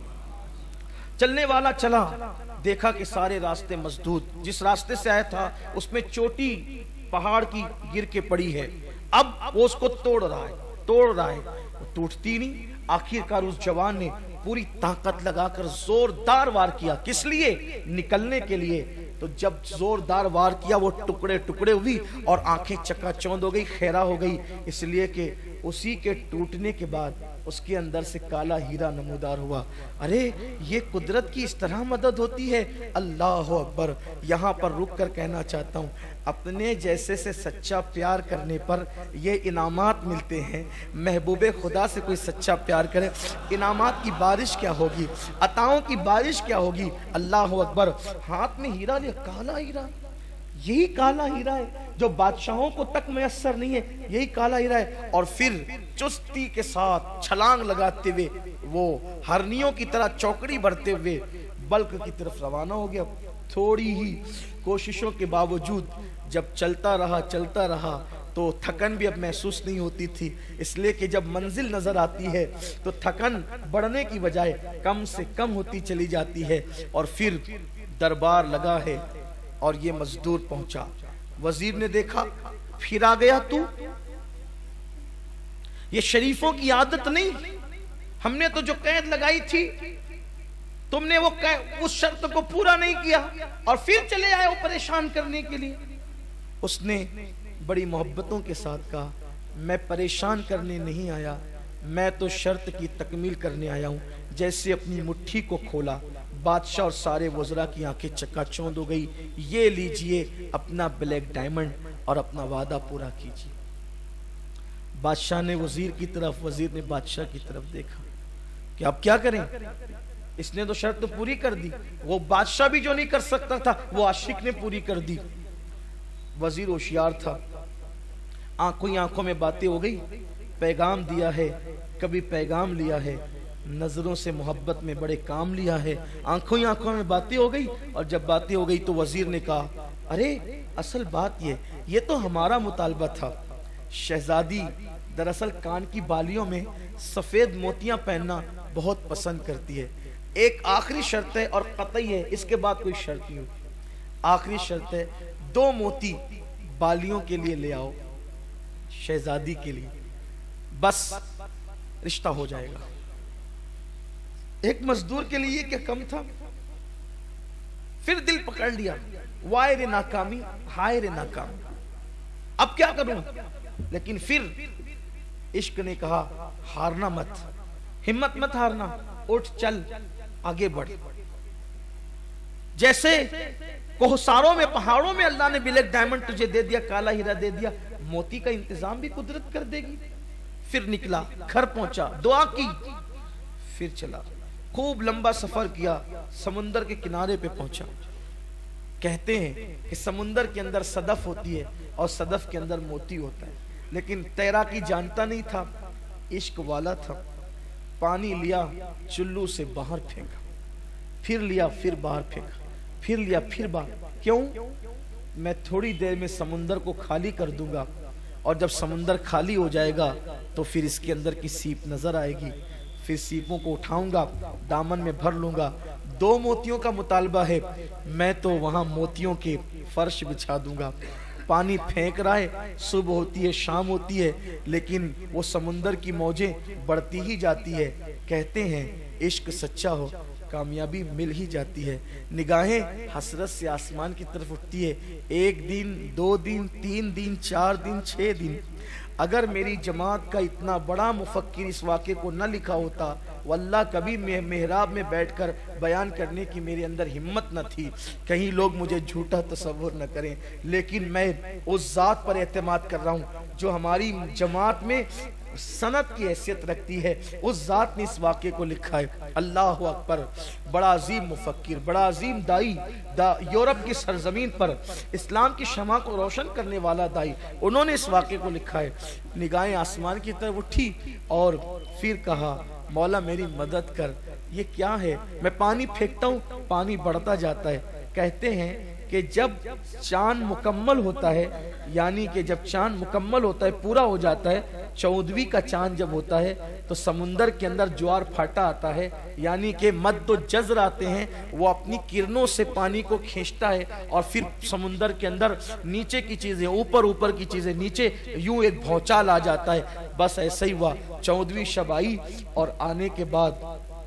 چلنے والا چلا، دیکھا کہ سارے راستے مسدود، جس راستے سے آیا تھا اس میں چوٹی پہاڑ کی گر کے پڑی ہے، اب وہ اس کو توڑ رہا ہے، وہ ٹوٹتی نہیں۔ آخر کار اس جوان نے پوری طاقت لگا کر زوردار وار کیا، کس لیے؟ نکلنے کے لیے۔ تو جب زوردار وار کیا وہ ٹکڑے ٹکڑے ہوئی اور آنکھیں چکا چوند ہو گئی، خیرہ ہو گئی، اس لیے کہ اسی کے ٹوٹنے کے بعد اس کے اندر سے کالا ہیرا نمودار ہوا۔ ارے یہ قدرت کی اس طرح مدد ہوتی ہے، اللہ اکبر۔ یہاں پر رک کر کہنا چاہتا ہوں، اپنے جیسے سے سچا پیار کرنے پر یہ انعامات ملتے ہیں۔ محبوب خدا سے کوئی سچا پیار کرے، انعامات کی بارش کیا ہوگی، عطاؤں کی بارش کیا ہوگی، اللہ اکبر۔ ہاتھ میں ہیرا لیا، کالا ہیرا، یہی کالا ہیرا ہے جو بادشاہوں کو تک میسر نہیں ہے، یہی کالا ہیرا ہے۔ اور پھر چستی کے ساتھ چھلانگ لگاتے ہوئے وہ ہرنیوں کی طرح چوکڑی بھرتے ہوئے بلک کی طرف روانہ ہو گیا۔ تھوڑی ہی کوششوں کے باوجود جب چلتا رہا تو تھکن بھی اب محسوس نہیں ہوتی تھی، اس لیے کہ جب منزل نظر آتی ہے تو تھکن بڑھنے کی بجائے کم سے کم ہوتی چلی جاتی ہے۔ اور پھر دربار لگا ہے اور یہ مزدور پہنچا۔ وزیر نے دیکھا، پھر آ گیا تو، یہ شریفوں کی عادت نہیں، ہم نے تو جو قید لگائی تھی تم نے اس شرط کو پورا نہیں کیا اور پھر چلے آئے وہ پریشان کرنے کے لیے۔ اس نے بڑی محبتوں کے ساتھ کہا، میں پریشان کرنے نہیں آیا، میں تو شرط کی تکمیل کرنے آیا ہوں۔ جیسے اپنی مٹھی کو کھولا، بادشاہ اور سارے وزراء کی آنکھیں چکا چوند ہو گئی۔ یہ لیجئے اپنا بلیک ڈائمنڈ اور اپنا وعدہ پورا کیجئے۔ بادشاہ نے وزیر کی طرف، وزیر نے بادشاہ کی طرف دیکھا کہ اب کیا کریں، اس نے تو شرط پوری کر دی، وہ بادشاہ بھی جو نہیں کر سکتا تھا وہ عاشق نے پوری کر دی۔ وزیر ہوشیار تھا، آنکھوں میں باتیں ہو گئی، پیغام دیا ہے، کبھی پیغام لیا ہے، نظروں سے محبت میں بڑے کام لیا ہے، آنکھوں میں باتیں ہو گئی۔ اور جب باتیں ہو گئی تو وزیر نے کہا، ارے اصل بات یہ تو ہمارا مطالبہ تھا۔ شہزادی دراصل کان کی بالیوں میں سفید موتیاں پہننا بہت پسند کرتی ہے۔ ایک آخری شرط ہے اور قطعی ہے، اس کے بعد کوئی شرط نہیں ہوتی۔ آخری شرط ہے 2 موتی بالیوں کے لیے لے آؤ، شہزادی کے لیے، بس رشتہ ہو جائے گا۔ ایک مزدور کے لیے کیا کم تھا؟ پھر دل پکڑ لیا، وائے رے ناکامی، ہائے رے ناکامی، اب کیا کروں؟ لیکن پھر عشق نے کہا، ہارنا مت، ہمت مت ہارنا، اٹھ چل آگے بڑھ۔ جیسے کوہساروں میں، پہاڑوں میں اللہ نے بلیک ڈائمنڈ تجھے دے دیا، کالا ہیرا دے دیا، موتی کا انتظام بھی قدرت کر دے گی۔ پھر نکلا، گھر پہنچا، دعا کی، پھر چلا، خوب لمبا سفر کیا، سمندر کے کنارے پہ پہنچا۔ کہتے ہیں کہ سمندر کے اندر صدف ہوتی ہے اور صدف کے اندر موتی ہوتا ہے، لیکن تیراکی جانتا نہیں تھا، عشق والا تھا۔ پانی لیا، چلو سے باہر پھینکا، پھر لیا، پھر باہر پھینکا، پھر لیا، پھر باہر۔ کیوں؟ میں تھوڑی دیر میں سمندر کو خالی کر دوں گا، اور جب سمندر خالی ہو جائے گا تو پھر اس کے اندر کی سیپ نظر آئے گی، پھر سیپوں کو اٹھاؤں گا، دامن میں بھر لوں گا۔ 2 موتیوں کا مطالبہ ہے، میں تو وہاں موتیوں کے فرش بچھا دوں گا۔ پانی پھینک رہا ہے، صبح ہوتی ہے، شام ہوتی ہے، لیکن وہ سمندر کی موجیں بڑھتی ہی جاتی ہے۔ کہتے ہیں عشق سچا ہو، کامیابی مل ہی جاتی ہے۔ نگاہیں حسرت سے آسمان کی طرف اٹھتی ہے، 1 دن، 2 دن، 3 دن، 4 دن، 6 دن۔ اگر میری جماعت کا اتنا بڑا مفکر اس واقعے کو نہ لکھا ہوتا، واللہ کبھی محراب میں بیٹھ کر بیان کرنے کی میرے اندر ہمت نہ تھی، کہیں لوگ مجھے جھوٹا تصور نہ کریں، لیکن میں اس ذات پر اعتماد کر رہا ہوں جو ہماری جماعت میں سند کی حیثیت رکھتی ہے، اس ذات نے اس واقعے کو لکھا ہے۔ اللہ اکبر، بڑا عظیم مفکر، بڑا عظیم دائی، یورپ کی سرزمین پر اسلام کی شمع کو روشن کرنے والا دائی، انہوں نے اس واقعے کو لکھا ہے۔ نگاہیں آسمان کی طرف اٹھی اور پھر کہا، مولا میری مدد کر، یہ کیا ہے؟ میں پانی پھینکتا ہوں، پانی بڑھتا جاتا ہے۔ کہتے ہیں کہ جب چاند مکمل ہوتا ہے، یعنی کہ جب چاند مکمل ہوتا ہے، پورا ہو جاتا ہے، 14ویں کا چاند جب ہوتا ہے تو سمندر کے اندر جوار پھاٹا آتا ہے، یعنی کہ مد و جزر آتے ہیں، وہ اپنی کرنوں سے پانی کو کھینچتا ہے اور پھر سمندر کے اندر نیچے کی چیزیں اوپر کی چیزیں نیچے، یوں ایک بھونچال آ جاتا ہے۔ بس ایسا ہی ہوا، 14ویں شب آئی اور آنے کے بعد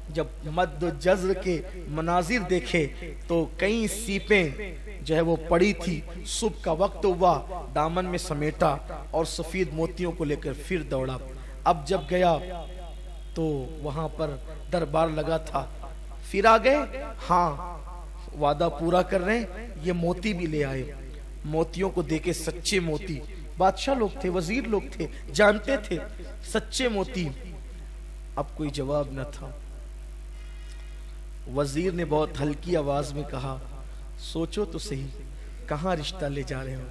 جب مد و جزر کے مناظر دیکھے تو کئی سیپیں جو ہے وہ پڑی تھی. صبح کا وقت ہوا, دامن میں سمیٹا اور سفید موتیوں کو لے کر پھر دوڑا. اب جب گیا تو وہاں پر دربار لگا تھا. پھر آ گئے, ہاں وعدہ پورا کر رہے ہیں, یہ موتی بھی لے آئے. موتیوں کو دیکھے, سچے موتی, بادشاہ لوگ تھے, وزیر لوگ تھے, جانتے تھے سچے موتی. اب کوئی جواب نہ تھا. وزیر نے بہت ہلکی آواز میں کہا, سوچو تو صحیح, کہاں رشتہ لے جا رہے ہو؟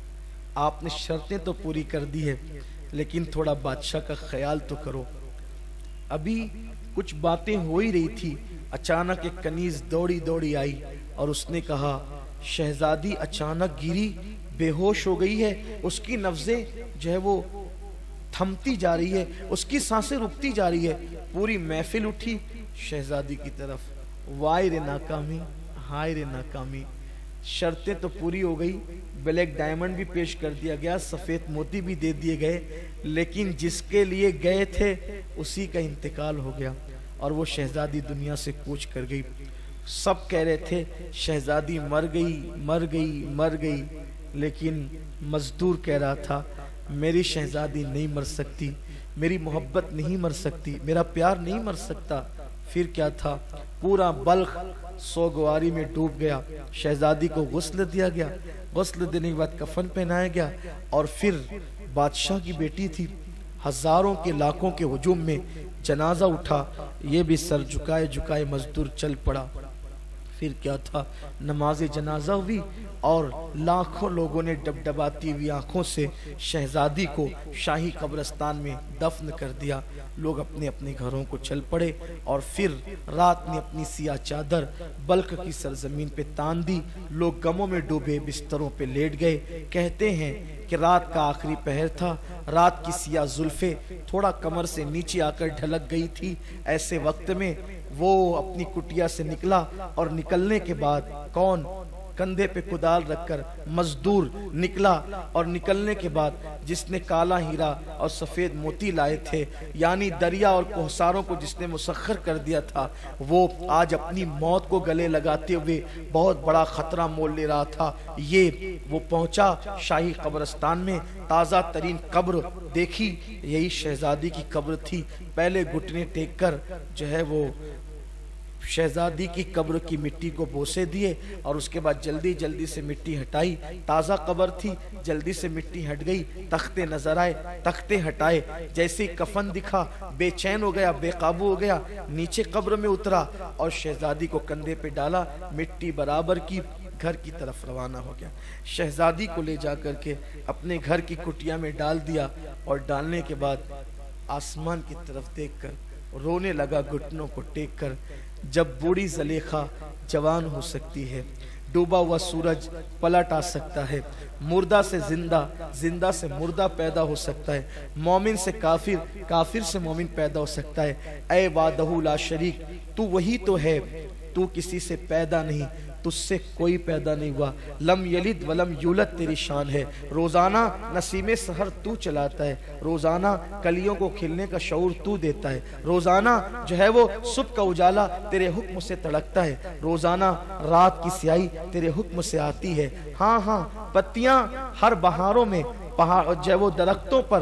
آپ نے شرطیں تو پوری کر دی ہے, لیکن تھوڑا بادشاہ کا خیال تو کرو. ابھی کچھ باتیں ہو ہی رہی تھی, اچانک ایک کنیز دوڑی دوڑی آئی اور اس نے کہا, شہزادی اچانک گری, بے ہوش ہو گئی ہے, اس کی نبضیں جو ہے وہ تھمتی جا رہی ہے, اس کی سانسیں رکتی جا رہی ہے. پوری محفل اٹھی شہزادی کی طرف. وائے رے ناکامی, ہائے رے ناکامی. شرطیں تو پوری ہو گئی, بلیک ڈائمنڈ بھی پیش کر دیا گیا, سفید موتی بھی دے دیے گئے, لیکن جس کے لیے گئے تھے اسی کا انتقال ہو گیا اور وہ شہزادی دنیا سے کوچ کر گئی. سب کہہ رہے تھے شہزادی مر گئی مر گئی مر گئی, لیکن مزدور کہہ رہا تھا میری شہزادی نہیں مر سکتی, میری محبت نہیں مر سکتی, میرا پیار نہیں مر سکتا. پھر کیا تھا, پورا بلخ سوگواری میں ڈوب گیا. شہزادی کو غسل دیا گیا, غسل دینے کے بعد کفن پہنایا گیا, اور پھر بادشاہ کی بیٹی تھی, ہزاروں کے لاکھوں کے ہجوم میں جنازہ اٹھا, یہ بھی سر جھکائے جھکائے مزدور چل پڑا. پھر کیا تھا, نماز جنازہ ہوئی اور لاکھوں لوگوں نے ڈبڈباتی ہوئی آنکھوں سے شہزادی کو شاہی قبرستان میں دفن کر دیا. لوگ اپنے اپنے گھروں کو چل پڑے اور پھر رات نے اپنی سیاہ چادر بلخ کی سرزمین پہ تان دی. لوگ غموں میں ڈوبے بستروں پہ لیٹ گئے. کہتے ہیں کہ رات کا آخری پہر تھا, رات کی سیاہ زلفیں تھوڑا کمر سے نیچے آ کر ڈھلک گئی تھی. ایسے وقت میں وہ اپنی کٹیا سے نکلا اور نکلنے کے بعد کون, کندھے پہ کدال رکھ کر مزدور نکلا, اور نکلنے کے بعد جس نے کالا ہیرا اور سفید موتی لائے تھے, یعنی دریا اور کوہساروں کو جس نے مسخر کر دیا تھا, وہ آج اپنی موت کو گلے لگاتے ہوئے بہت بڑا خطرہ مول لے رہا تھا. یہ وہ پہنچا شاہی قبرستان میں, تازہ ترین قبر دیکھی, یہی شہزادی کی قبر تھی. پہلے گھٹنے ٹیک کر جو ہے وہ شہزادی کی قبر کی مٹی کو بوسے دیے, اور اس کے بعد جلدی جلدی سے مٹی ہٹائی. تازہ قبر تھی, جلدی سے مٹی ہٹ گئی. تختے نظر آئے, تختے ہٹائے. جیسے ہی کفن دکھا بے چین ہو گیا, بے قابو ہو گیا, نیچے قبر میں اترا اور شہزادی کو کندھے پہ ڈالا, مٹی برابر کی, گھر کی طرف روانہ ہو گیا. شہزادی کو لے جا کر کے اپنے گھر کی کٹیا میں ڈال دیا, اور ڈالنے کے بعد آسمان کی طرف دیکھ کر رونے لگا گھٹنوں کو ٹیک کر. جب بوڑھی زلیخا جوان ہو سکتی ہے, ڈوبا ہوا سورج پلٹ آ سکتا ہے, مردہ سے زندہ, زندہ سے مردہ پیدا ہو سکتا ہے, مومن سے کافر, کافر سے مومن پیدا ہو سکتا ہے. اے وحدہ لا شریک, تو وہی تو ہے, تو کسی سے پیدا نہیں, تجھ سے کوئی پیدا نہیں ہوا. لم یلد ولم یولد تیری شان ہے. روزانہ نسیم سحر تو چلاتا ہے, روزانہ کلیوں کو کھلنے کا شعور تو دیتا ہے, روزانہ جو ہے وہ صبح کا اجالا تیرے حکم سے تڑکتا ہے, روزانہ رات کی سیاہی تیرے حکم سے آتی ہے. ہاں ہاں, پتیاں ہر بہاروں میں پہاڑ جو ہے وہ درختوں پر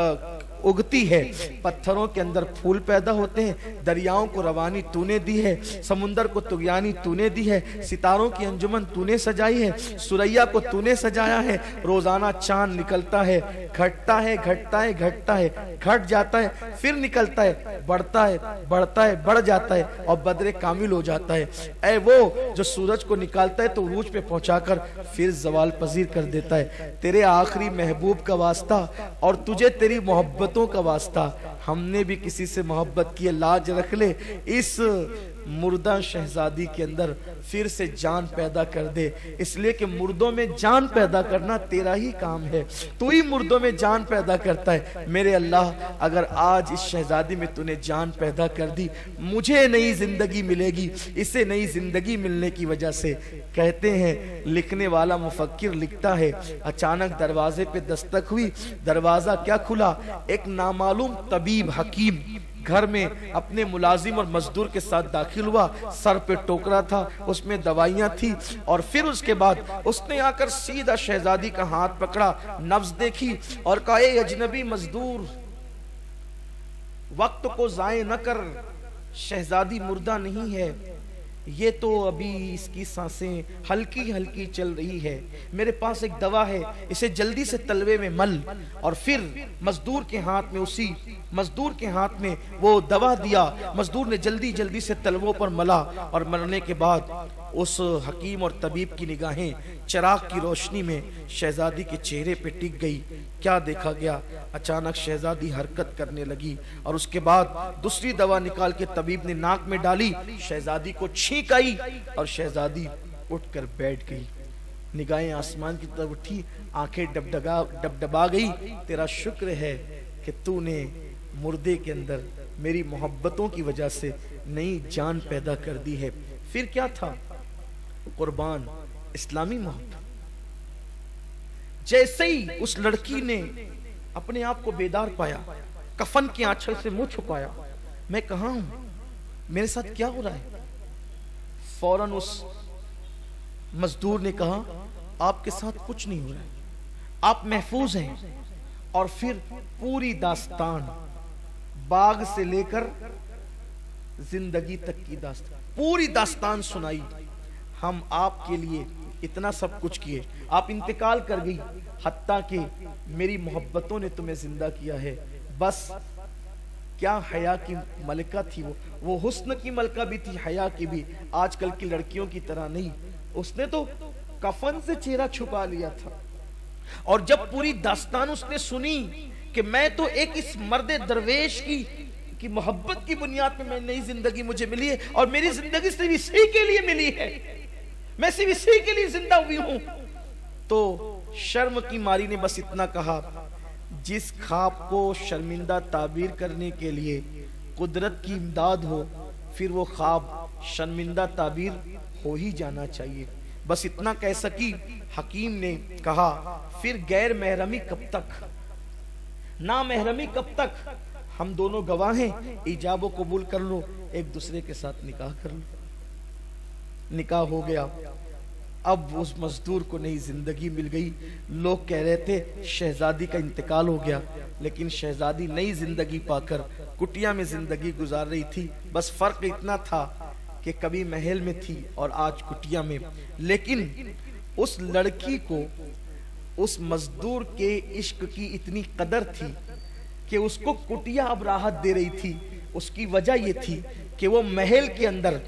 اگتی ہے, پتھروں کے اندر پھول پیدا ہوتے ہیں, دریاؤں کو روانی تو نے دی ہے, سمندر کو طغیانی تو نے دی ہے, ستاروں کی انجمن تو نے سجائی ہے, سریا کو تو نے سجایا ہے. روزانہ چاند نکلتا ہے, گھٹتا ہے گھٹتا ہے گھٹتا ہے, گھٹ جاتا ہے, پھر نکلتا ہے, بڑھتا ہے بڑھتا ہے, بڑھ جاتا ہے اور بدر کامل ہو جاتا ہے. اے وہ جو سورج کو نکالتا ہے تو عروج پہ پہنچا کر پھر زوال پذیر کر دیتا ہے. تیرے آخری محبوب کا واسطہ اور تجھے تیری محبت کا واسطہ, ہم نے بھی کسی سے محبت کی, لاج رکھ لے, اس مردہ شہزادی کے اندر پھر سے جان پیدا کر دے, اس لیے کہ مردوں میں جان پیدا کرنا تیرا ہی کام ہے, تو ہی مردوں میں جان پیدا کرتا ہے. میرے اللہ, اگر آج اس شہزادی میں تو نے جان پیدا کر دی, مجھے نئی زندگی ملے گی, اسے نئی زندگی ملنے کی وجہ سے. کہتے ہیں لکھنے والا مفکر لکھتا ہے, اچانک دروازے پہ دستک ہوئی, دروازہ کیا کھلا, ایک نامعلوم طبیب حکیم گھر میں اپنے ملازم اور مزدور کے ساتھ داخل ہوا، سر پہ ٹوکرا تھا، اس میں دوائیاں تھی، اور پھر اس کے بعد اس نے آ کر سیدھا شہزادی کا ہاتھ پکڑا، نبض دیکھی اور کہا اے اجنبی مزدور، وقت کو ضائع نہ کر، شہزادی مردہ نہیں ہے، یہ تو ابھی اس کی سانسیں ہلکی ہلکی چل رہی ہے، میرے پاس ایک دوا ہے، اسے جلدی سے تلوے میں مل۔ اور پھر مزدور کے ہاتھ میں وہ دوا دیا، مزدور نے جلدی جلدی سے تلووں پر ملا، اور ملنے کے بعد اس حکیم اور طبیب کی نگاہیں چراغ کی روشنی میں شہزادی کے چہرے پہ ٹک گئی۔ کیا دیکھا گیا؟ اچانک شہزادی حرکت کرنے لگی، اور اس کے بعد دوسری دوا نکال کے طبیب نے ناک میں ڈالی، شہزادی کو چھینک آئی اور شہزادی اٹھ کر بیٹھ گئی، نگاہیں آسمان کی طرف اٹھی، آنکھیں ڈبڈبا گئی۔ تیرا شکر ہے کہ تو نے مردے کے اندر میری محبتوں کی وجہ سے نئی جان پیدا کر دی ہے۔ پھر کیا تھا؟ قربان اسلامی محبت۔ جیسے ہی اس لڑکی نے اپنے آپ کو بیدار پایا، کفن کی آنچل سے منہ چھپایا، میں کہاں ہوں، میرے ساتھ کیا ہو رہا ہے، فوراً اس مزدور نے کہا آپ کے ساتھ کچھ نہیں ہو رہا ہے، آپ محفوظ ہیں۔ اور پھر پوری داستان، باغ سے لے کر زندگی تک کی داستان، پوری داستان سنائی۔ ہم آپ کے لیے اتنا سب کچھ کیے، آپ انتقال کر گئی، حتیٰ کہ میری محبتوں نے تمہیں زندہ کیا ہے۔ بس کیا حیا کی ملکہ تھی وہ حسن کی ملکہ بھی تھی، حیا کی بھی، آج کل کی لڑکیوں کی طرح نہیں۔ اس نے تو کفن سے چہرہ چھپا لیا تھا، اور جب پوری داستان اس نے سنی کہ میں تو ایک اس مرد درویش کی محبت کی بنیاد پہ میں نئی زندگی مجھے ملی ہے، اور میری زندگی صرف اسی کے لیے ملی ہے، میں صرف اسی کے لیے زندہ ہوئی ہوں، تو شرم کی ماری نے بس اتنا کہا، جس خواب کو شرمندہ تعبیر کرنے کے لیے قدرت کی امداد ہو، پھر وہ خواب شرمندہ تعبیر ہو ہی جانا چاہیے۔ بس اتنا کہہ سکی۔ حکیم نے کہا پھر غیر محرمی کب تک، نا محرمی کب تک، ہم دونوں گواہ ہیں، ایجاب و قبول کر لو، ایک دوسرے کے ساتھ نکاح کر لو۔ نکاح ہو گیا۔ اب اس مزدور کو نئی زندگی مل گئی۔ لوگ کہہ رہے تھے شہزادی کا انتقال ہو گیا، لیکن شہزادی نئی زندگی پا کر کٹیا میں زندگی گزار رہی تھی۔ بس فرق اتنا تھا کہ کبھی محل میں تھی اور آج کٹیا میں۔ لیکن اس لڑکی کو اس مزدور کے عشق کی اتنی قدر تھی کہ اس کو کٹیا اب راحت دے رہی تھی۔ اس کی وجہ یہ تھی کہ وہ محل کے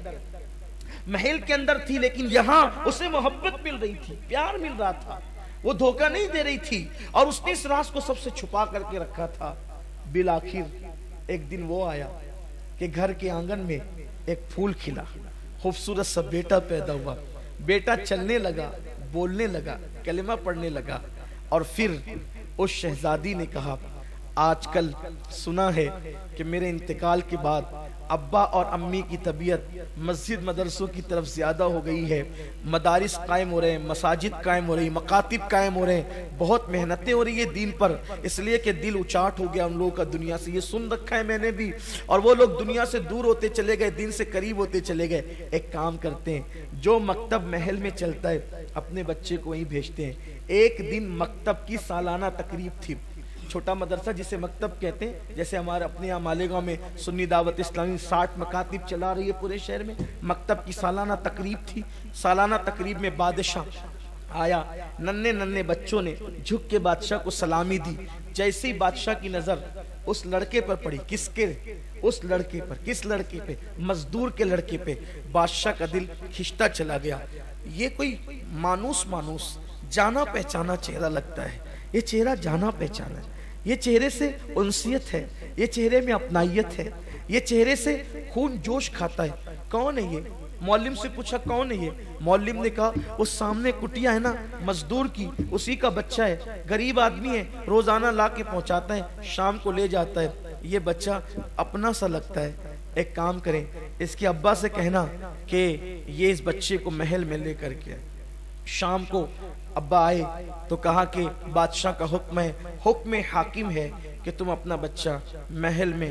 اندر تھی، لیکن یہاں اسے محبت مل رہی تھی، پیار مل رہا تھا، وہ دھوکہ نہیں دے رہی تھی، اور اس نے اس راز کو سب سے چھپا کر کے رکھا تھا۔ بالآخر ایک دن وہ آیا کہ گھر کے آنگن میں ایک پھول کھلا، خوبصورت سا بیٹا پیدا ہوا، بیٹا چلنے لگا، بولنے لگا، کلمہ پڑھنے لگا۔ اور پھر اس شہزادی نے کہا آج کل سنا ہے کہ میرے انتقال کے بعد ابا اور امی کی طبیعت مسجد مدرسوں کی طرف زیادہ ہو گئی ہے، مدارس قائم ہو رہے ہیں، مساجد قائم ہو رہی ہیں، مکاتب قائم ہو رہے ہیں، بہت محنتیں ہو رہی ہیں دین پر، اس لیے کہ دل اچاٹ ہو گیا ان لوگوں کا دنیا سے، یہ سن رکھا ہے میں نے بھی، اور وہ لوگ دنیا سے دور ہوتے چلے گئے، دین سے قریب ہوتے چلے گئے۔ ایک کام کرتے ہیں، جو مکتب محل میں چلتا ہے اپنے بچے کو وہیں بھیجتے ہیں۔ ایک دن مکتب کی سالانہ تقریب تھی، چھوٹا مدرسہ جسے مکتب کہتے ہیں، جیسے ہمارے اپنے یہاں مالیگاؤں میں سنی دعوت اسلامی 60 مکاتب چلا رہی ہے پورے شہر میں، مکتب کی سالانہ تقریب تھی۔ سالانہ تقریب میں بادشاہ آیا، ننھے بچوں نے جھک کے بادشاہ کو سلامی دی۔ جیسے ہی بادشاہ کی نظر اس لڑکے پر پڑی، اس لڑکے پہ، مزدور کے لڑکے پہ، بادشاہ کا دل کھنچتا چلا گیا۔ یہ کوئی مانوس جانا پہچانا چہرہ لگتا ہے، یہ چہرہ جانا پہچانا ہے، یہ چہرے سے انسیت ہے، یہ چہرے میں اپنائیت ہے، یہ چہرے سے خون جوش کھاتا ہے۔ کون ہے یہ؟ معلم سے پوچھا کون ہے یہ؟ معلم نے کہا وہ سامنے کٹیا ہے نا مزدور کی، اسی کا بچہ ہے، غریب آدمی ہے، روزانہ لا کے پہنچاتا ہے، شام کو لے جاتا ہے، یہ بچہ اپنا سا لگتا ہے۔ ایک کام کریں، اس کے ابا سے کہنا کہ یہ اس بچے کو محل میں لے کر کے۔ شام کو ابا آئے تو کہا کہ بادشاہ کا حکم ہے، حکم حاکم ہے کہ تم اپنا بچہ محل میں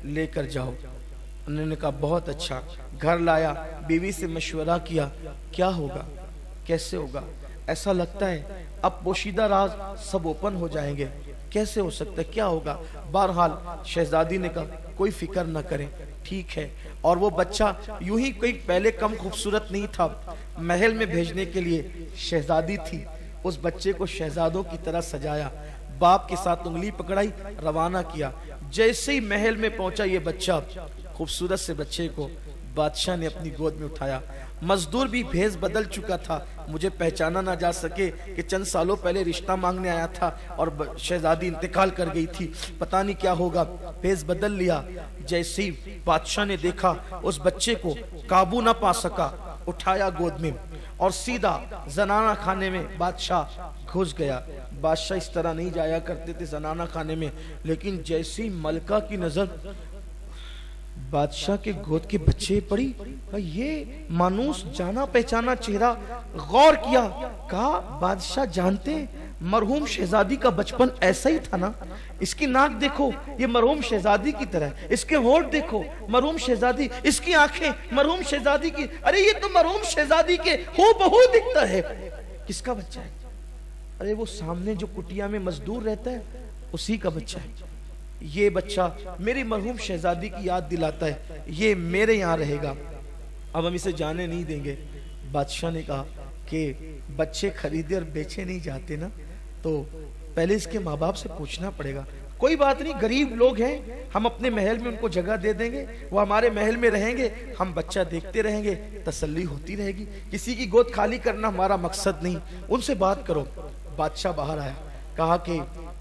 لے کر جاؤ۔ انہوں نے کہا بہت اچھا۔ گھر لایا، بیوی سے مشورہ کیا، کیا ہوگا، کیسے ہوگا؟ ایسا لگتا ہے اب پوشیدہ راز سب اوپن ہو جائیں گے، کیسے ہو سکتا ہے، کیا ہوگا؟ بہرحال شہزادی نے کہا کوئی فکر نہ کریں، ٹھیک ہے۔ اور وہ بچہ یوں ہی کوئی پہلے کم خوبصورت نہیں تھا، محل میں بھیجنے کے لیے شہزادی تھی، اس بچے کو شہزادوں کی طرح سجایا، باپ کے ساتھ انگلی پکڑائی، روانہ کیا۔ جیسے ہی محل میں پہنچا یہ بچہ، خوبصورت سے بچے کو بادشاہ نے اپنی گود میں اٹھایا۔ مزدور بھی بھیس بدل چکا تھا، مجھے پہچانا نہ جا سکے کہ چند سالوں پہلے رشتہ مانگنے آیا تھا اور شہزادی انتقال کر گئی تھی، پتہ نہیں کیا ہوگا، بھیس بدل لیا۔ جیسے ہی بادشاہ نے دیکھا اس بچے کو، قابو نہ پا سکا، اٹھایا گود میں اور سیدھا زنانہ خانے میں بادشاہ گھس گیا۔ بادشاہ اس طرح نہیں جایا کرتے تھے زنانہ خانے میں، لیکن جیسی ملکہ کی نظر بادشاہ کے گود کے بچے پڑی، یہ مانوس جانا پہچانا چہرہ، غور کیا، کہا بادشاہ جانتے ہیں مرحوم شہزادی کا بچپن ایسا ہی تھا نا، اس کی ناک دیکھو یہ مرحوم شہزادی کی طرح ہے، اس کے ہونٹ دیکھو مرحوم شہزادی، اس کی آنکھیں مرحوم شہزادی کی، ارے یہ تو مرحوم شہزادی کے ہو بہو دکھتا ہے۔ کس کا بچہ ہے؟ ارے وہ سامنے جو کٹیا میں مزدور رہتا ہے اسی کا بچہ ہے، یہ بچہ میری مرحوم شہزادی کی یاد دلاتا ہے، یہ میرے یہاں رہے گا، اب ہم اسے جانے نہیں دیں گے۔ بادشاہ نے کہا کہ بچے خریدے اور بیچے نہیں جاتے نا، تو پہلے اس کے ماں باپ سے پوچھنا پڑے گا۔ کوئی بات نہیں، غریب لوگ ہیں، ہم اپنے محل میں ان کو جگہ دے دیں گے، وہ ہمارے محل میں رہیں گے، ہم بچہ دیکھتے رہیں گے، تسلی ہوتی رہے گی، کسی کی گود خالی کرنا ہمارا مقصد نہیں، ان سے بات کرو۔ بادشاہ باہر آیا، کہا کہ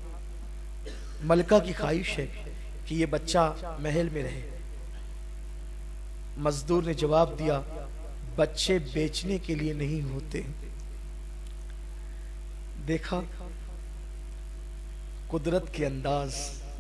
ملکہ کی خواہش ہے کہ یہ بچہ محل میں رہے۔ مزدور نے جواب دیا بچے بیچنے کے لیے نہیں ہوتے۔ دیکھا قدرت کے انداز،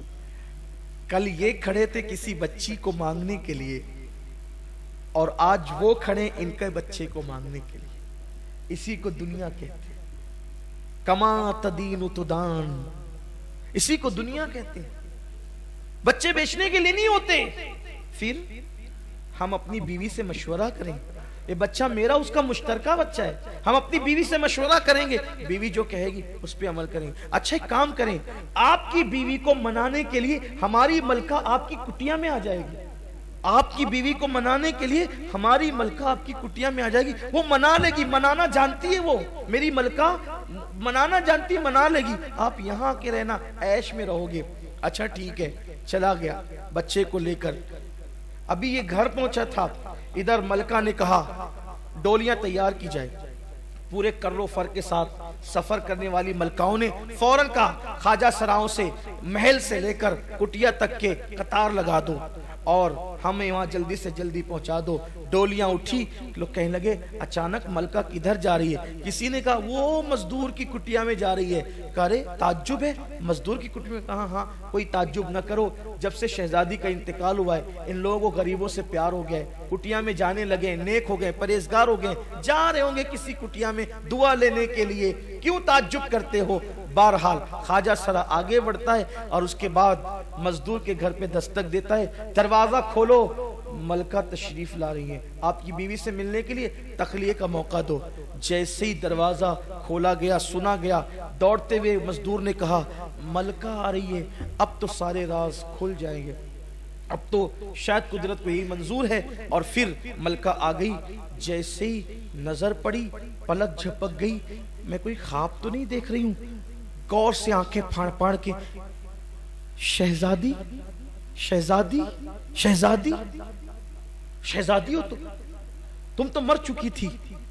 کل یہ کھڑے تھے کسی بچی کو مانگنے کے لیے اور آج وہ کھڑے ان کے بچے کو مانگنے کے لیے۔ اسی کو دنیا کہتے ہیں، کما تدین تدان، اسی کو دنیا کہتے ہیں۔ بچے بیچنے کے لیے نہیں ہوتے۔ پھر ہم اپنی بیوی سے مشورہ کریں، یہ بچہ میرا اس کا مشترکہ بچہ ہے، ہم اپنی بیوی سے مشورہ کریں گے، بیوی جو کہے گی اس پہ عمل کریں گے۔ اچھا ایک کام کریں، آپ کی بیوی کو منانے کے لیے ہماری ملکہ آپ کی کٹیا میں آ جائے گی، آپ کی بیوی کو منانے کے لیے ہماری ملکہ آپ کی کٹیا میں آ جائے گی، وہ منا لے گی، منانا جانتی ہے وہ، میری ملکہ منانا جانتی، منا لے گی، آپ یہاں کے رہنا، عیش میں رہو گے۔ اچھا ٹھیک ہے، چلا گیا بچے کو لے کر۔ ابھی یہ گھر پہنچا تھا، ادھر ملکہ نے کہا ڈولیاں تیار کی جائے، پورے کر و فر کے ساتھ سفر کرنے والی ملکاؤں نے فوراً کہا خواجہ سراؤں سے محل سے لے کر کٹیا تک کے قطار لگا دو اور ہمیں وہاں جلدی سے جلدی پہنچا دو۔ ڈولیاں اٹھی، لوگ کہنے لگے اچانک ملکہ کدھر جا رہی ہے؟ کسی نے کہا وہ مزدور کی کٹیا میں جا رہی ہے۔ کہا رے تعجب ہے مزدور کی کٹیا میں؟ کہا ہاں، کوئی تعجب نہ کرو، جب سے شہزادی کا انتقال ہوا ہے ان لوگوں کو غریبوں سے پیار ہو گیا ہے، کٹیا میں جانے لگے، نیک ہو گئے، پرہیزگار ہو گئے، جا رہے ہوں گے کسی کٹیا میں دعا لینے کے لیے، کیوں تعجب کرتے ہو؟ بہرحال خواجہ سرا آگے بڑھتا ہے اور اس کے بعد مزدور کے گھر پہ دستک دیتا ہے، دروازہ کھولو، ملکہ تشریف لا رہی ہیں، آپ کی بیوی سے ملنے کے لیے تخلیے کا موقع دو۔ جیسے ہی دروازہ کھولا گیا، سنا گیا، دوڑتے ہوئے مزدور نے کہا ملکہ آ رہی ہے، اب تو سارے راز کھل جائیں گے، اب تو شاید قدرت کو یہی منظور ہے۔ اور پھر ملکہ آ گئی، جیسے ہی نظر پڑی پلک جھپک گئی، میں کوئی خواب تو نہیں دیکھ رہی ہوں؟ غور سے آنکھیں پھاڑ پھاڑ کے شہزادی شہزادی شہزادی شہزادی ہو تم تو مر چکی تھی۔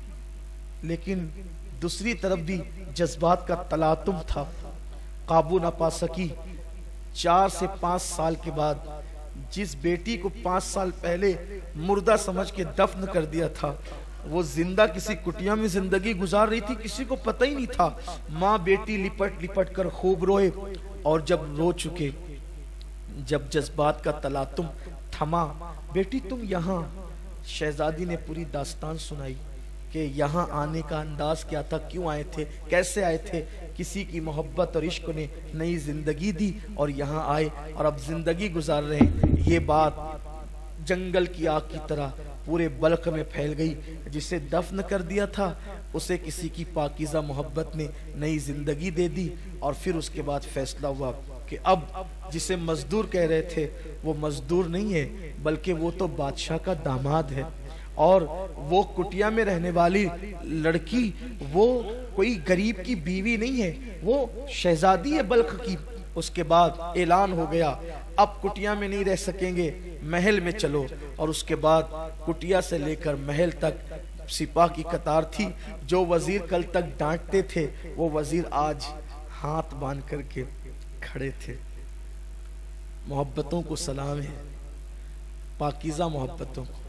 لیکن دوسری طرف بھی جذبات کا تلاطم تھا، قابو نہ پا سکی۔ 4 سے 5 سال کے بعد جس بیٹی کو 5 سال پہلے مردہ سمجھ کے دفن کر دیا تھا، وہ زندہ کسی کٹیا میں زندگی گزار رہی تھی، کسی کو پتہ ہی نہیں تھا۔ ماں بیٹی لپٹ لپٹ کر خوب روئے، اور جب رو چکے، جب جذبات کا تلاطم تھما، بیٹی تم یہاں، شہزادی نے پوری داستان سنائی کہ یہاں آنے کا انداز کیا تھا، کیوں آئے تھے، کیسے آئے تھے۔ کسی کی محبت اور عشق نے نئی زندگی دی اور یہاں آئے اور اب زندگی گزار رہے ہیں۔ یہ بات جنگل کی آگ کی طرح پورے بلخ میں پھیل گئی۔ جسے دفن کر دیا تھا اسے کسی کی پاکیزہ محبت نے نئی زندگی دے دی، اور پھر اس کے بعد فیصلہ ہوا کہ اب جسے مزدور کہہ رہے تھے وہ مزدور نہیں ہے، بلکہ وہ تو بادشاہ کا داماد ہے، اور وہ کٹیا میں رہنے والی لڑکی وہ کوئی غریب کی بیوی نہیں ہے، وہ شہزادی ہے بلخ کی۔ اس کے بعد اعلان ہو گیا اب کٹیا میں نہیں رہ سکیں گے، محل میں چلو۔ اور اس کے بعد کٹیا سے لے کر محل تک سپاہ کی قطار تھی۔ جو وزیر کل تک ڈانٹتے تھے وہ وزیر آج ہاتھ باندھ کر کے کھڑے تھے۔ محبتوں کو سلام ہے، پاکیزہ محبتوں کو،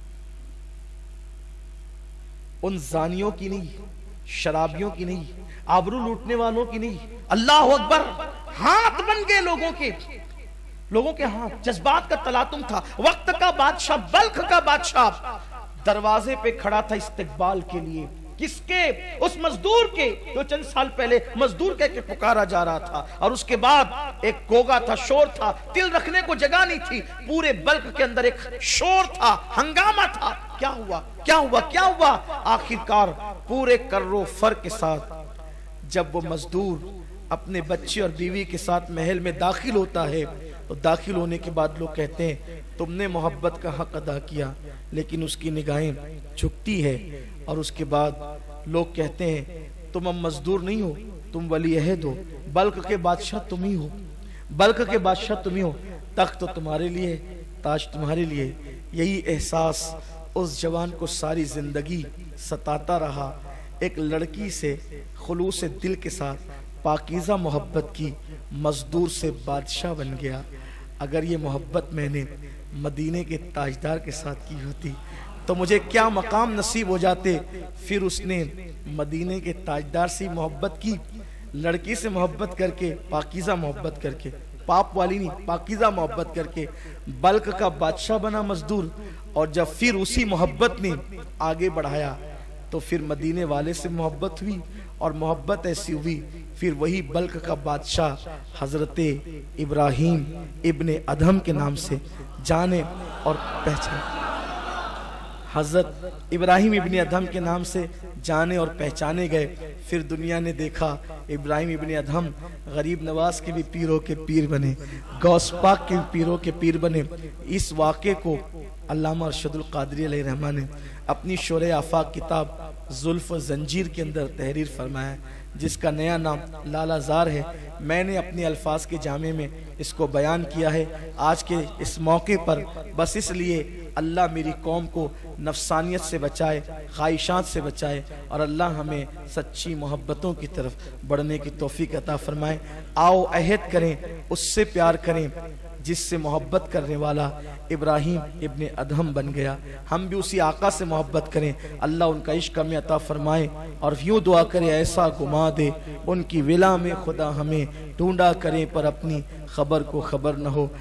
ان زانیوں کی نہیں، شرابیوں کی نہیں، آبرو لوٹنے والوں کی نہیں۔ اللہ اکبر! ہاتھ بن گئے لوگوں کے ہاتھ، جذبات کا تلاطم تھا۔ وقت کا بادشاہ، بلخ کا بادشاہ دروازے پہ کھڑا تھا استقبال کے لیے۔ کس کے؟ اس مزدور کے جو چند سال پہلے مزدور کہہ کے پکارا جا رہا تھا، اور اس کے بعد ایک گوگا تھا، شور تھا، دل رکھنے کو جگہ نہیں تھی۔ پورے بلخ کے اندر ایک شور تھا، ہنگامہ تھا۔ کیا ہوا کیا ہوا کیا ہوا؟ آخرکار پورے کر و فر کے ساتھ جب وہ مزدور اپنے بچے اور بیوی کے ساتھ محل میں داخل ہوتا ہے تو داخل ہونے کے بعد لوگ کہتے ہیں تم نے محبت کا حق ادا کیا، لیکن اس کی نگاہیں جھکتی ہے۔ اور اس کے بعد لوگ کہتے ہیں تم اب مزدور نہیں ہو، تم ولی عہد ہو، بلخ کے بادشاہ تم ہی ہو، بلخ کے بادشاہ تم ہی ہو، تخت تو تمہارے لیے، تاج تمہارے لیے۔ یہی احساس اس جوان کو ساری زندگی ستاتا رہا۔ ایک لڑکی سے خلوص دل کے ساتھ پاکیزہ محبت کی، مزدور سے بادشاہ بن گیا۔ اگر یہ محبت میں نے مدینے کے تاجدار کے ساتھ کی ہوتی تو مجھے کیا مقام نصیب ہو جاتے۔ پھر اس نے مدینے کے تاجدار سے محبت کی، لڑکی سے محبت کر کے، پاکیزہ محبت کر کے، پاپ والی نہیں، پاکیزہ محبت کر کے بلخ کا بادشاہ بنا مزدور۔ اور جب پھر اسی محبت نے آگے بڑھایا تو پھر مدینے والے سے محبت ہوئی، اور محبت ایسی ہوئی پھر وہی بلخ کا بادشاہ حضرت ابراہیم ابن ادہم کے نام سے جانے اور پہچانے، حضرت ابراہیم ابن ادہم کے نام سے جانے اور پہچانے گئے۔ پھر دنیا نے دیکھا ابراہیم ابن ادہم غریب نواز کے بھی پیروں کے پیر بنے، غوث پاک کے پیروں کے پیر بنے۔ اس واقعے کو علامہ ارشد القادری علیہ رحمہ نے اپنی شورِ آفاق کتاب زلف و زنجیر کے اندر تحریر فرمایا، جس کا نیا نام لالہ زار ہے۔ میں نے اپنے الفاظ کے جامع میں اس کو بیان کیا ہے آج کے اس موقع پر، بس اس لیے اللہ میری قوم کو نفسانیت سے بچائے، خواہشات سے بچائے، اور اللہ ہمیں سچی محبتوں کی طرف بڑھنے کی توفیق عطا فرمائے۔ آؤ عہد کریں، اس سے پیار کریں جس سے محبت کرنے والا ابراہیم ابن ادہم بن گیا۔ ہم بھی اسی آقا سے محبت کریں، اللہ ان کا عشق ہمیں عطا فرمائے، اور یوں دعا کرے ایسا گما دے ان کی ولا میں خدا ہمیں، ڈھونڈا کریں پر اپنی خبر کو خبر نہ ہو۔